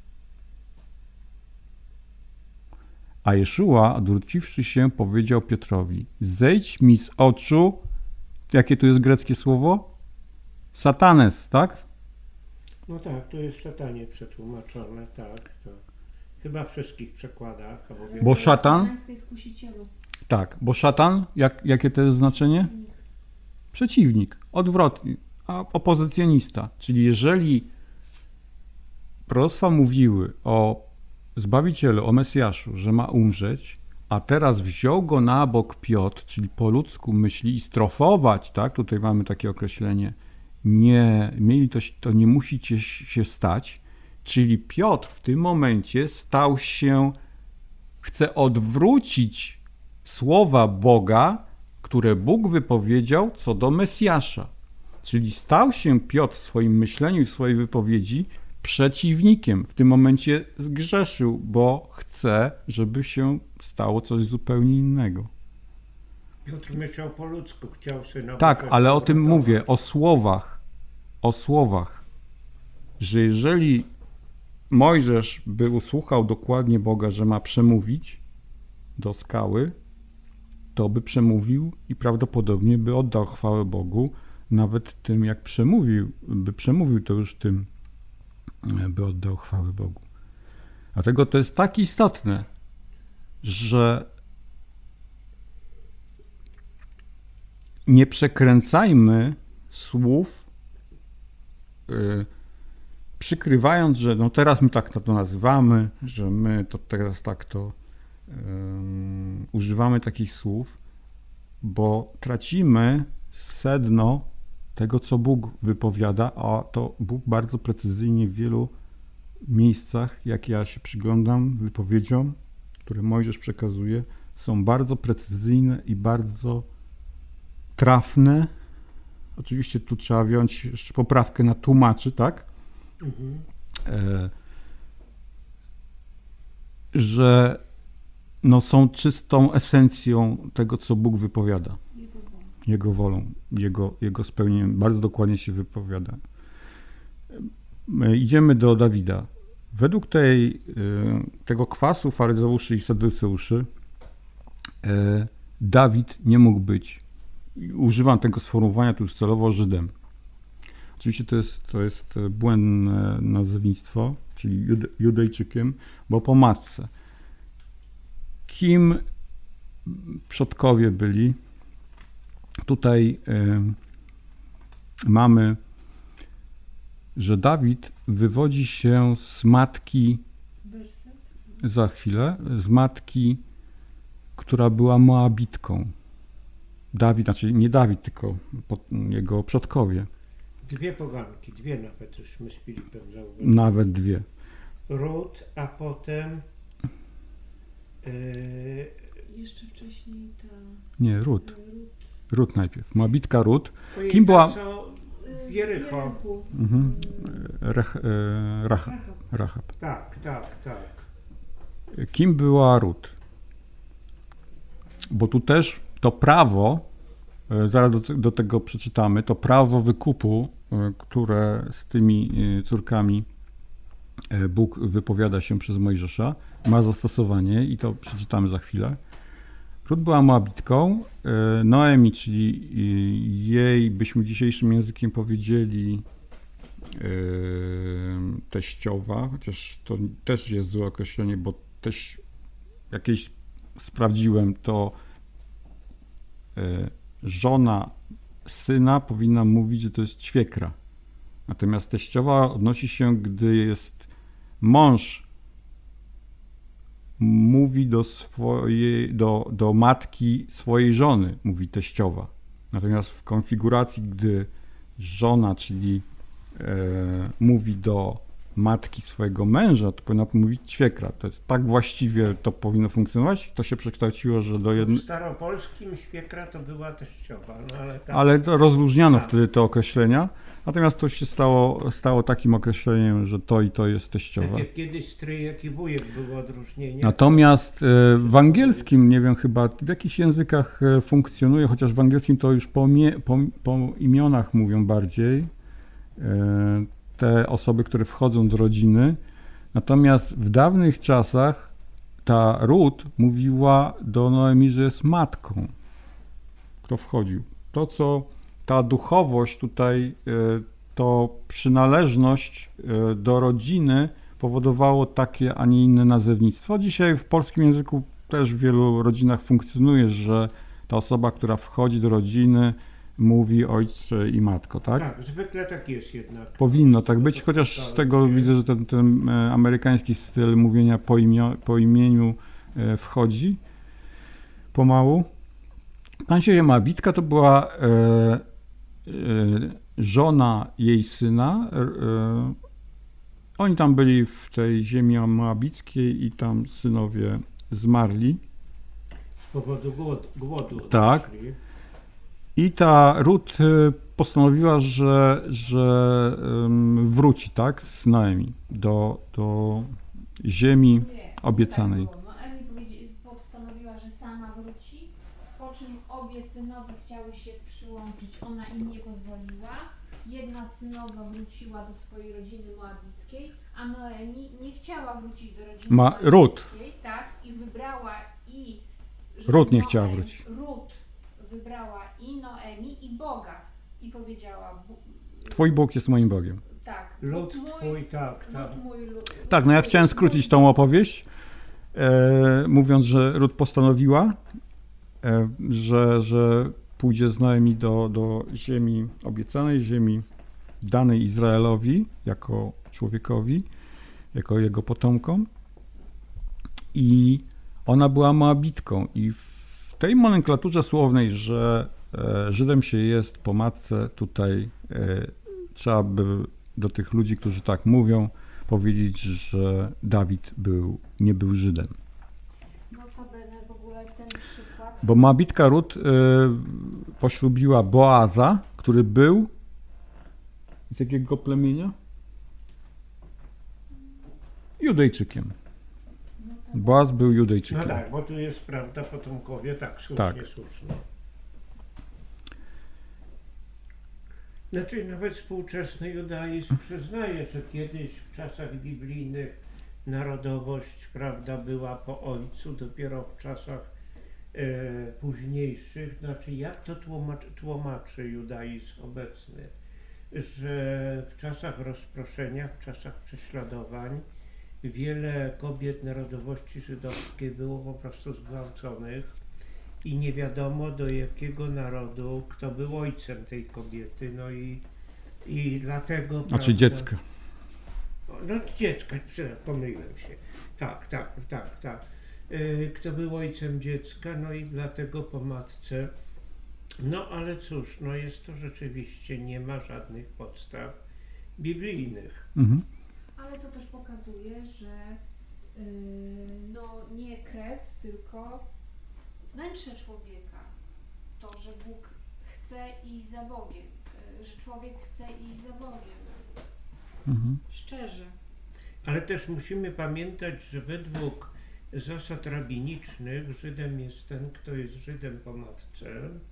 A Jeszua, odwróciwszy się, powiedział Piotrowi: zejdź mi z oczu, jakie tu jest greckie słowo? Satanes, tak? No tak, tu jest szatanie przetłumaczone, tak. To chyba w wszystkich przekładach. Albo Bo szatan, Pańskiej Skusicielu. tak, bo szatan, jak, jakie to jest znaczenie? Przeciwnik, odwrotnie, a opozycjonista. Czyli jeżeli proroctwa mówiły o Zbawicielu, o Mesjaszu, że ma umrzeć, a teraz wziął go na bok Piotr, czyli po ludzku myśli i strofować, tak? Tutaj mamy takie określenie, nie mieli to, to nie musicie się stać, czyli Piotr w tym momencie stał się, chce odwrócić słowa Boga, które Bóg wypowiedział co do Mesjasza. Czyli stał się Piotr w swoim myśleniu i w swojej wypowiedzi przeciwnikiem. W tym momencie zgrzeszył, bo chce, żeby się stało coś zupełnie innego. Piotr myślał po ludzku, chciał syna. Tak, ale o tym mówię, o słowach, o słowach, że jeżeli Mojżesz by usłuchał dokładnie Boga, że ma przemówić do skały, to by przemówił i prawdopodobnie by oddał chwałę Bogu, nawet tym jak przemówił, by przemówił to już tym, by oddał chwałę Bogu. Dlatego to jest tak istotne, że nie przekręcajmy słów, yy, przykrywając, że no teraz my tak to nazywamy, że my to teraz tak to yy, używamy takich słów, bo tracimy sedno tego, co Bóg wypowiada, a to Bóg bardzo precyzyjnie w wielu miejscach, jak ja się przyglądam wypowiedziom, które Mojżesz przekazuje, są bardzo precyzyjne i bardzo trafne. Oczywiście tu trzeba wziąć jeszcze poprawkę na tłumaczy, tak? Mhm. E, że no, są czystą esencją tego, co Bóg wypowiada. Jego wolą, Jego, Jego spełnieniem. Bardzo dokładnie się wypowiada. Idziemy do Dawida. Według tej, tego kwasu faryzeuszy i saduceuszy Dawid nie mógł być, używam tego sformułowania tu już celowo, Żydem. Oczywiście to jest, to jest błędne nazewnictwo, czyli Jude, Judejczykiem, bo po matce. Kim przodkowie byli? Tutaj y, mamy, że Dawid wywodzi się z matki, Werset. za chwilę, z matki, która była Moabitką. Dawid, znaczy nie Dawid, tylko pod, jego przodkowie. Dwie poganki, dwie nawet, żeśmy z Filipem zauważyli. Nawet dwie. Rut, a potem yy, Jeszcze wcześniej ta Nie, Rut. Rut. Rut najpierw. Moabitka Rut. ojej, Kim ta, była? co Jericho. Jerychu. Mhm. Rach, e, Rahab. Rahab. Rahab. Tak, tak, tak. Kim była Rut? Bo tu też to prawo e, zaraz do, do tego przeczytamy, to prawo wykupu, e, które z tymi e, córkami e, Bóg wypowiada się przez Mojżesza, ma zastosowanie i to przeczytamy za chwilę. Rut była Moabitką, e, Noemi, czyli e, jej, byśmy dzisiejszym językiem powiedzieli, e, teściowa, chociaż to też jest złe określenie, bo też jakieś sprawdziłem, to żona syna powinna mówić, że to jest ćwiekra. Natomiast teściowa odnosi się, gdy jest mąż mówi do swojej, do, do matki swojej żony, mówi teściowa. Natomiast w konfiguracji, gdy żona, czyli e, mówi do matki swojego męża, to powinna mówić ćwiekra. To jest tak właściwie to powinno funkcjonować. To się przekształciło, że do jednego... W staropolskim świekra to była teściowa, no ale tak. Ale to rozluźniano tak. wtedy te określenia, natomiast to się stało, stało takim określeniem, że to i to jest teściowa. Tak jak kiedyś stryjek i wujek było odróżnienie. Natomiast w angielskim, nie wiem, chyba w jakichś językach funkcjonuje, chociaż w angielskim to już po, mie, po, po imionach mówią bardziej te osoby, które wchodzą do rodziny. Natomiast w dawnych czasach ta Rut mówiła do Noemi, że jest matką, kto wchodził. To, co ta duchowość tutaj, to przynależność do rodziny powodowało takie, a nie inne nazewnictwo. Dzisiaj w polskim języku też w wielu rodzinach funkcjonuje, że ta osoba, która wchodzi do rodziny, mówi ojcze i matko, tak? Tak, zwykle tak jest jednak. Powinno tak być, chociaż z tego widzę, że ten, ten amerykański styl mówienia po, imio, po imieniu wchodzi pomału. Pansia Moabitka to była e, e, żona jej syna. E, oni tam byli w tej ziemi moabickiej i tam synowie zmarli. Z powodu głodu. głodu tak. I ta Rut postanowiła, że, że um, wróci, tak, z Noemi do, do ziemi Nie, obiecanej. tak było. Noemi postanowiła, że sama wróci, po czym obie synowe chciały się przyłączyć, ona im nie pozwoliła. Jedna synowa wróciła do swojej rodziny moabickiej, a Noemi nie chciała wrócić do rodziny Ma, moabickiej. Rut. Tak, i wybrała i... Rut nie Noemi, chciała wrócić. Rut wybrała i Noemi, i Boga. I powiedziała... Twój Bóg jest moim Bogiem. Tak. Lud mój, twój, tak, tak. Lud mój, lud, Tak, no ja chciałem skrócić tą opowieść, e, mówiąc, że Rut postanowiła, e, że, że pójdzie z Noemi do, do ziemi obiecanej, ziemi danej Izraelowi jako człowiekowi, jako jego potomkom. I ona była Moabitką. I w tej nomenklaturze słownej, że e, Żydem się jest po matce, tutaj e, trzeba by do tych ludzi, którzy tak mówią, powiedzieć, że Dawid był, nie był Żydem. Notabene w ogóle ten przykład... Bo Moabitka Rut y, poślubiła Boaza, który był z jakiego plemienia? Judejczykiem. Boaz był Judejczykiem. No tak, bo tu jest prawda, potomkowie, tak, słusznie, Tak. słusznie. Znaczy nawet współczesny judaizm przyznaje, że kiedyś w czasach biblijnych narodowość, prawda, była po ojcu, dopiero w czasach e, późniejszych. Znaczy jak to tłumaczy, tłumaczy judaizm obecny, że w czasach rozproszenia, w czasach prześladowań wiele kobiet narodowości żydowskiej było po prostu zgwałconych i nie wiadomo do jakiego narodu, kto był ojcem tej kobiety, no i, i dlatego... Znaczy prawda, dziecka. no dziecka, pomyliłem się. Tak, tak, tak, tak. Yy, kto był ojcem dziecka, no i dlatego po matce. No ale cóż, no jest to rzeczywiście, nie ma żadnych podstaw biblijnych. Mhm. Ale to też pokazuje, że yy, no nie krew, tylko wnętrze człowieka. To, że Bóg chce iść za Bogiem, yy, że człowiek chce iść za Bogiem. Mhm. Szczerze. Ale też musimy pamiętać, że według zasad rabinicznych Żydem jest ten, kto jest Żydem po matce,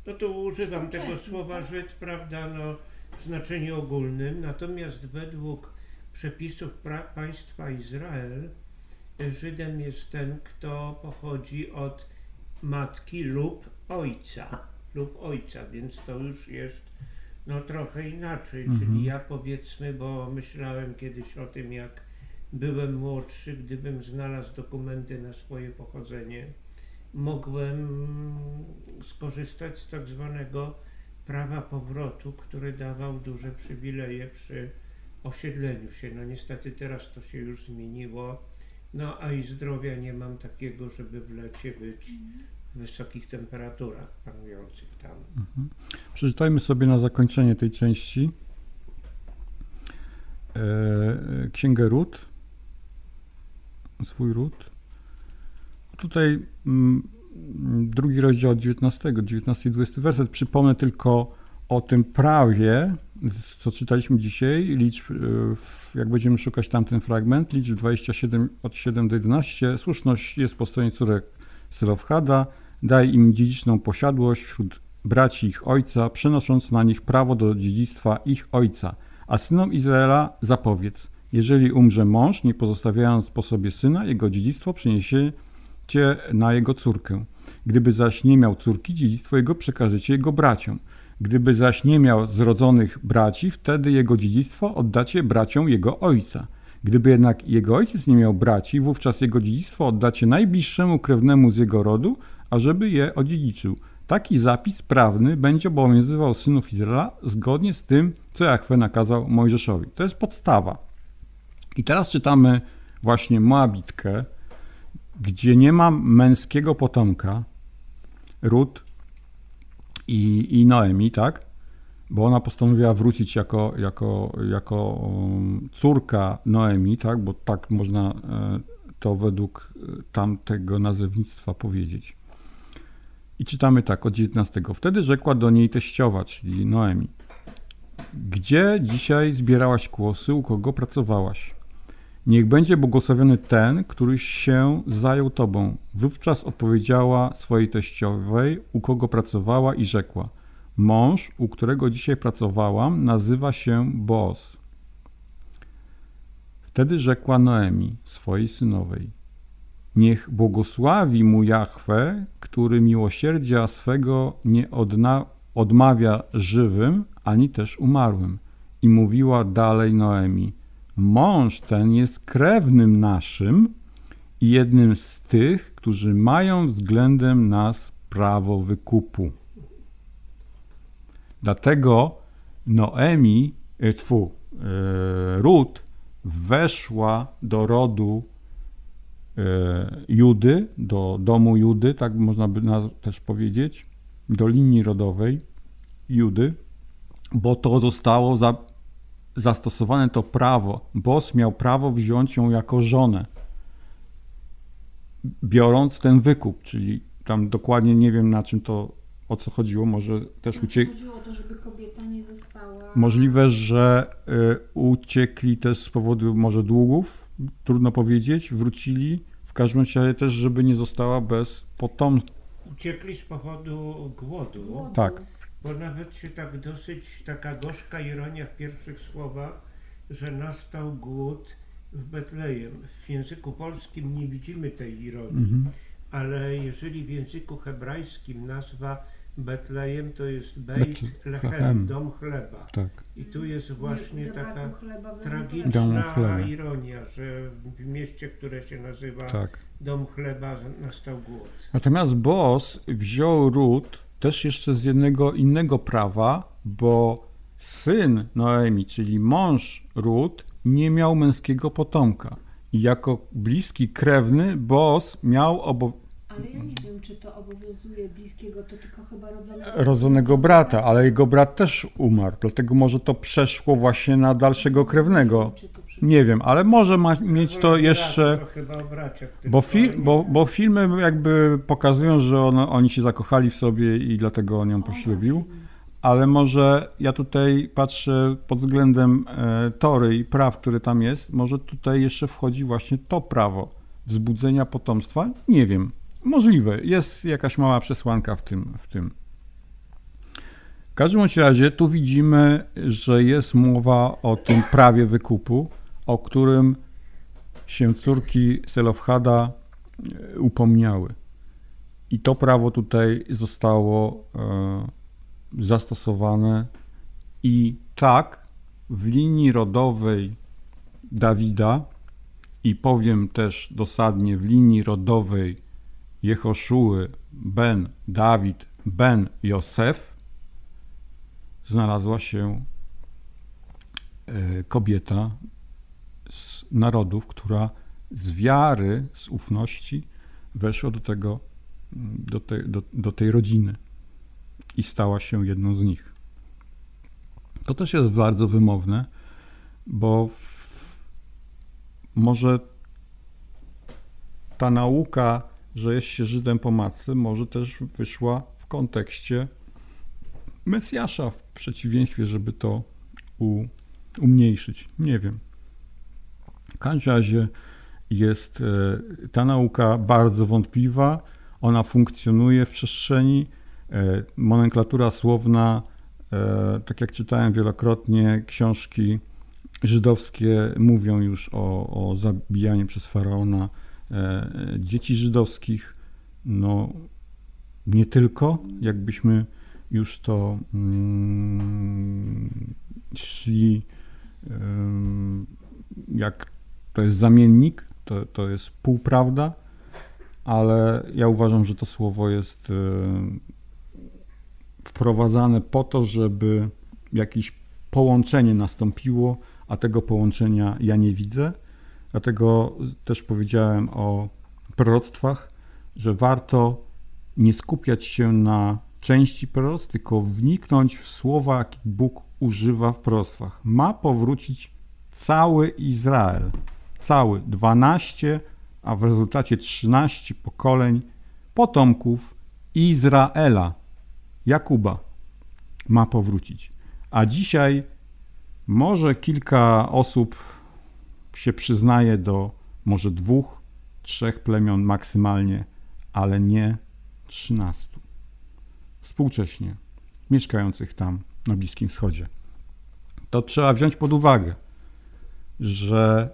No to używam tego Współczesny, słowa tak? Żyd, prawda, no, w znaczeniu ogólnym, natomiast według przepisów pra- państwa Izrael Żydem jest ten, kto pochodzi od matki lub ojca, lub ojca, więc to już jest no trochę inaczej, Mhm. czyli ja powiedzmy, bo myślałem kiedyś o tym, jak byłem młodszy, gdybym znalazł dokumenty na swoje pochodzenie, mogłem skorzystać z tak zwanego prawa powrotu, który dawał duże przywileje przy osiedleniu się. No niestety teraz to się już zmieniło, no a i zdrowia nie mam takiego, żeby w lecie być w wysokich temperaturach panujących tam. Mhm. Przeczytajmy sobie na zakończenie tej części e, Księgę Rut, swój Rut. Tutaj mm, drugi rozdział od dziewiętnastego, dziewiętnasty i dwudziesty werset. Przypomnę tylko o tym prawie, co czytaliśmy dzisiaj, liczb, e, w- jak będziemy szukać tamten fragment, liczb dwadzieścia siedem od siedem do jedenastu. Słuszność jest po stronie córek Selofhada, daj im dziedziczną posiadłość wśród braci ich ojca, przenosząc na nich prawo do dziedzictwa ich ojca. A synom Izraela zapowiedz, jeżeli umrze mąż, nie pozostawiając po sobie syna, jego dziedzictwo przeniesiecie na jego córkę. Gdyby zaś nie miał córki, dziedzictwo jego przekażecie jego braciom. Gdyby zaś nie miał zrodzonych braci, wtedy jego dziedzictwo oddacie braciom jego ojca. Gdyby jednak jego ojciec nie miał braci, wówczas jego dziedzictwo oddacie najbliższemu krewnemu z jego rodu, ażeby je odziedziczył. Taki zapis prawny będzie obowiązywał synów Izraela zgodnie z tym, co Jahwe nakazał Mojżeszowi. To jest podstawa. I teraz czytamy właśnie Moabitkę, gdzie nie ma męskiego potomka, Rut i, i Noemi, tak? Bo ona postanowiła wrócić jako, jako, jako um, córka Noemi, tak? Bo tak można e, to według e, tamtego nazewnictwa powiedzieć. I czytamy tak od dziewiętnastego. Wtedy rzekła do niej teściowa, czyli Noemi: gdzie dzisiaj zbierałaś kłosy, u kogo pracowałaś? Niech będzie błogosławiony ten, który się zajął tobą. Wówczas odpowiedziała swojej teściowej, u kogo pracowała, i rzekła: mąż, u którego dzisiaj pracowałam, nazywa się Boaz. Wtedy rzekła Noemi swojej synowej: niech błogosławi mu Jahwe, który miłosierdzia swego nie odna- odmawia żywym, ani też umarłym. I mówiła dalej Noemi: mąż ten jest krewnym naszym i jednym z tych, którzy mają względem nas prawo wykupu. Dlatego Noemi, e, tfu, e, Rut weszła do rodu e, Judy, do domu Judy, tak można by naz- też powiedzieć, do linii rodowej Judy, bo to zostało za, zastosowane to prawo. Boaz miał prawo wziąć ją jako żonę, biorąc ten wykup, czyli tam dokładnie nie wiem, na czym to, o co chodziło, może też Znaczy, uciekli. chodziło o to, żeby kobieta nie została... Możliwe, że y, uciekli też z powodu może długów, trudno powiedzieć, wrócili. W każdym razie też, żeby nie została bez potomstwa. Uciekli z powodu głodu, Głodu. Tak. bo nawet się tak dosyć, taka gorzka ironia w pierwszych słowach, że nastał głód w Betlejem. W języku polskim nie widzimy tej ironii, Mhm. ale jeżeli w języku hebrajskim nazwa Betlejem to jest Beit Betlehem. Lechem, dom chleba. Tak. I tu jest właśnie Nie taka zabrakło chleba bez Domu tragiczna chleba. ironia, że w mieście, które się nazywa Tak. Dom Chleba, nastał głód. Natomiast Boaz wziął Rut też jeszcze z jednego innego prawa, bo syn Noemi, czyli mąż Rut, nie miał męskiego potomka. I jako bliski krewny Boaz miał obo- Ale ja nie wiem, czy to obowiązuje bliskiego, to tylko chyba rodzonego, rodzonego brata, ale jego brat też umarł, dlatego może to przeszło właśnie na dalszego krewnego. Czy to przy... Nie wiem, ale może ma mieć to Wolę jeszcze... To chyba o braciach. Bo, tylko, fi, ale bo, bo filmy jakby pokazują, że on, oni się zakochali w sobie i dlatego on ją O, poślubił. właśnie. Ale może ja tutaj patrzę pod względem e, tory i praw, które tam jest, może tutaj jeszcze wchodzi właśnie to prawo wzbudzenia potomstwa. Nie wiem, możliwe, jest jakaś mała przesłanka w tym. W tym. W każdym bądź razie tu widzimy, że jest mowa o tym prawie wykupu, o którym się córki Selofhada upomniały. I to prawo tutaj zostało e, zastosowane i tak w linii rodowej Dawida i powiem też dosadnie w linii rodowej Jehoszuły ben Dawid ben Josef znalazła się e, kobieta z narodów, która z wiary, z ufności weszła do tego, do, te, do, do tej rodziny i stała się jedną z nich. To też jest bardzo wymowne, bo w, może ta nauka, że jest się Żydem po matce, może też wyszła w kontekście Mesjasza, w przeciwieństwie, żeby to u, umniejszyć. Nie wiem. W każdym razie jest ta nauka bardzo wątpliwa, ona funkcjonuje w przestrzeni, nomenklatura słowna, tak jak czytałem wielokrotnie, książki żydowskie mówią już o, o zabijaniu przez faraona dzieci żydowskich, no nie tylko, jakbyśmy już to mm, szli, jak to jest zamiennik, to, to jest półprawda, ale ja uważam, że to słowo jest wprowadzane po to, żeby jakieś połączenie nastąpiło, a tego połączenia ja nie widzę. Dlatego też powiedziałem o proroctwach, że warto nie skupiać się na części proroctw, tylko wniknąć w słowa, jakie Bóg używa w proroctwach. Ma powrócić cały Izrael. Cały, dwanaście, a w rezultacie trzynaście pokoleń potomków Izraela, Jakuba ma powrócić. A dzisiaj może kilka osób się przyznaje do może dwóch, trzech plemion maksymalnie, ale nie trzynastu. Współcześnie mieszkających tam na Bliskim Wschodzie. To trzeba wziąć pod uwagę, że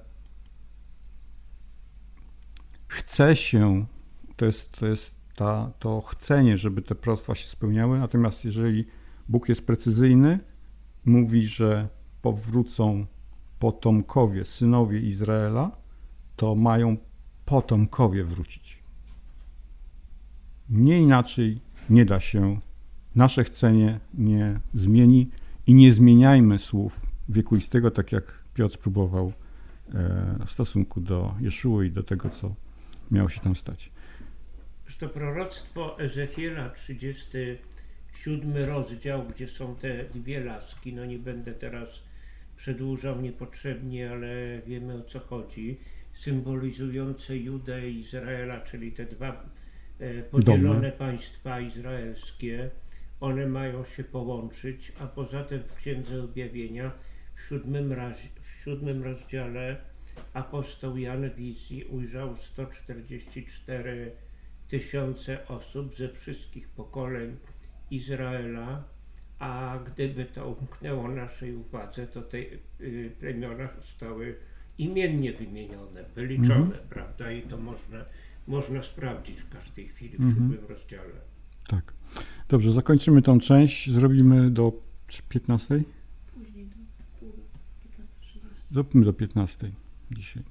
chce się, to jest, to jest ta, to chcenie, żeby te proroctwa się spełniały, natomiast jeżeli Bóg jest precyzyjny, mówi, że powrócą potomkowie, synowie Izraela, to mają potomkowie wrócić. Nie inaczej nie da się, nasze chcenie nie zmieni i nie zmieniajmy słów wiekuistego, tak jak Piotr próbował w stosunku do Jeszuły i do tego, co miało się tam stać. To proroctwo Ezechiela, trzydziesty siódmy rozdział, gdzie są te dwie laski, no nie będę teraz przedłużał niepotrzebnie, ale wiemy, o co chodzi, symbolizujące Judę i Izraela, czyli te dwa e, podzielone Domy. państwa izraelskie, one mają się połączyć, a poza tym w Księdze Objawienia w siódmym, raz, w siódmym rozdziale apostoł Jan w wizji ujrzał sto czterdzieści cztery tysiące osób ze wszystkich pokoleń Izraela, a gdyby to umknęło naszej uwadze, to te y, plemiona zostały imiennie wymienione, wyliczone, mhm. prawda? I to można, można sprawdzić w każdej chwili w mhm. siódmym rozdziale. Tak. Dobrze, zakończymy tą część. Zrobimy do piętnastej? Później do piętnastej trzydzieści. Zróbmy do piętnastej dzisiaj.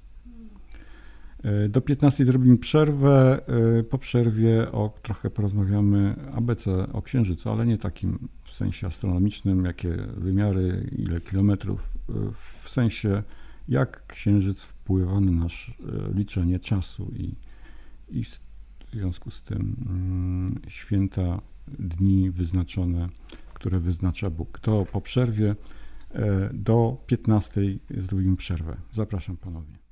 Do piętnastej zrobimy przerwę. Po przerwie o, trochę porozmawiamy A B C o Księżycu, ale nie takim w sensie astronomicznym, jakie wymiary, ile kilometrów, w sensie jak Księżyc wpływa na nasze liczenie czasu i, i w związku z tym mm, święta, dni wyznaczone, które wyznacza Bóg. To po przerwie do piętnastej zrobimy przerwę. Zapraszam ponownie.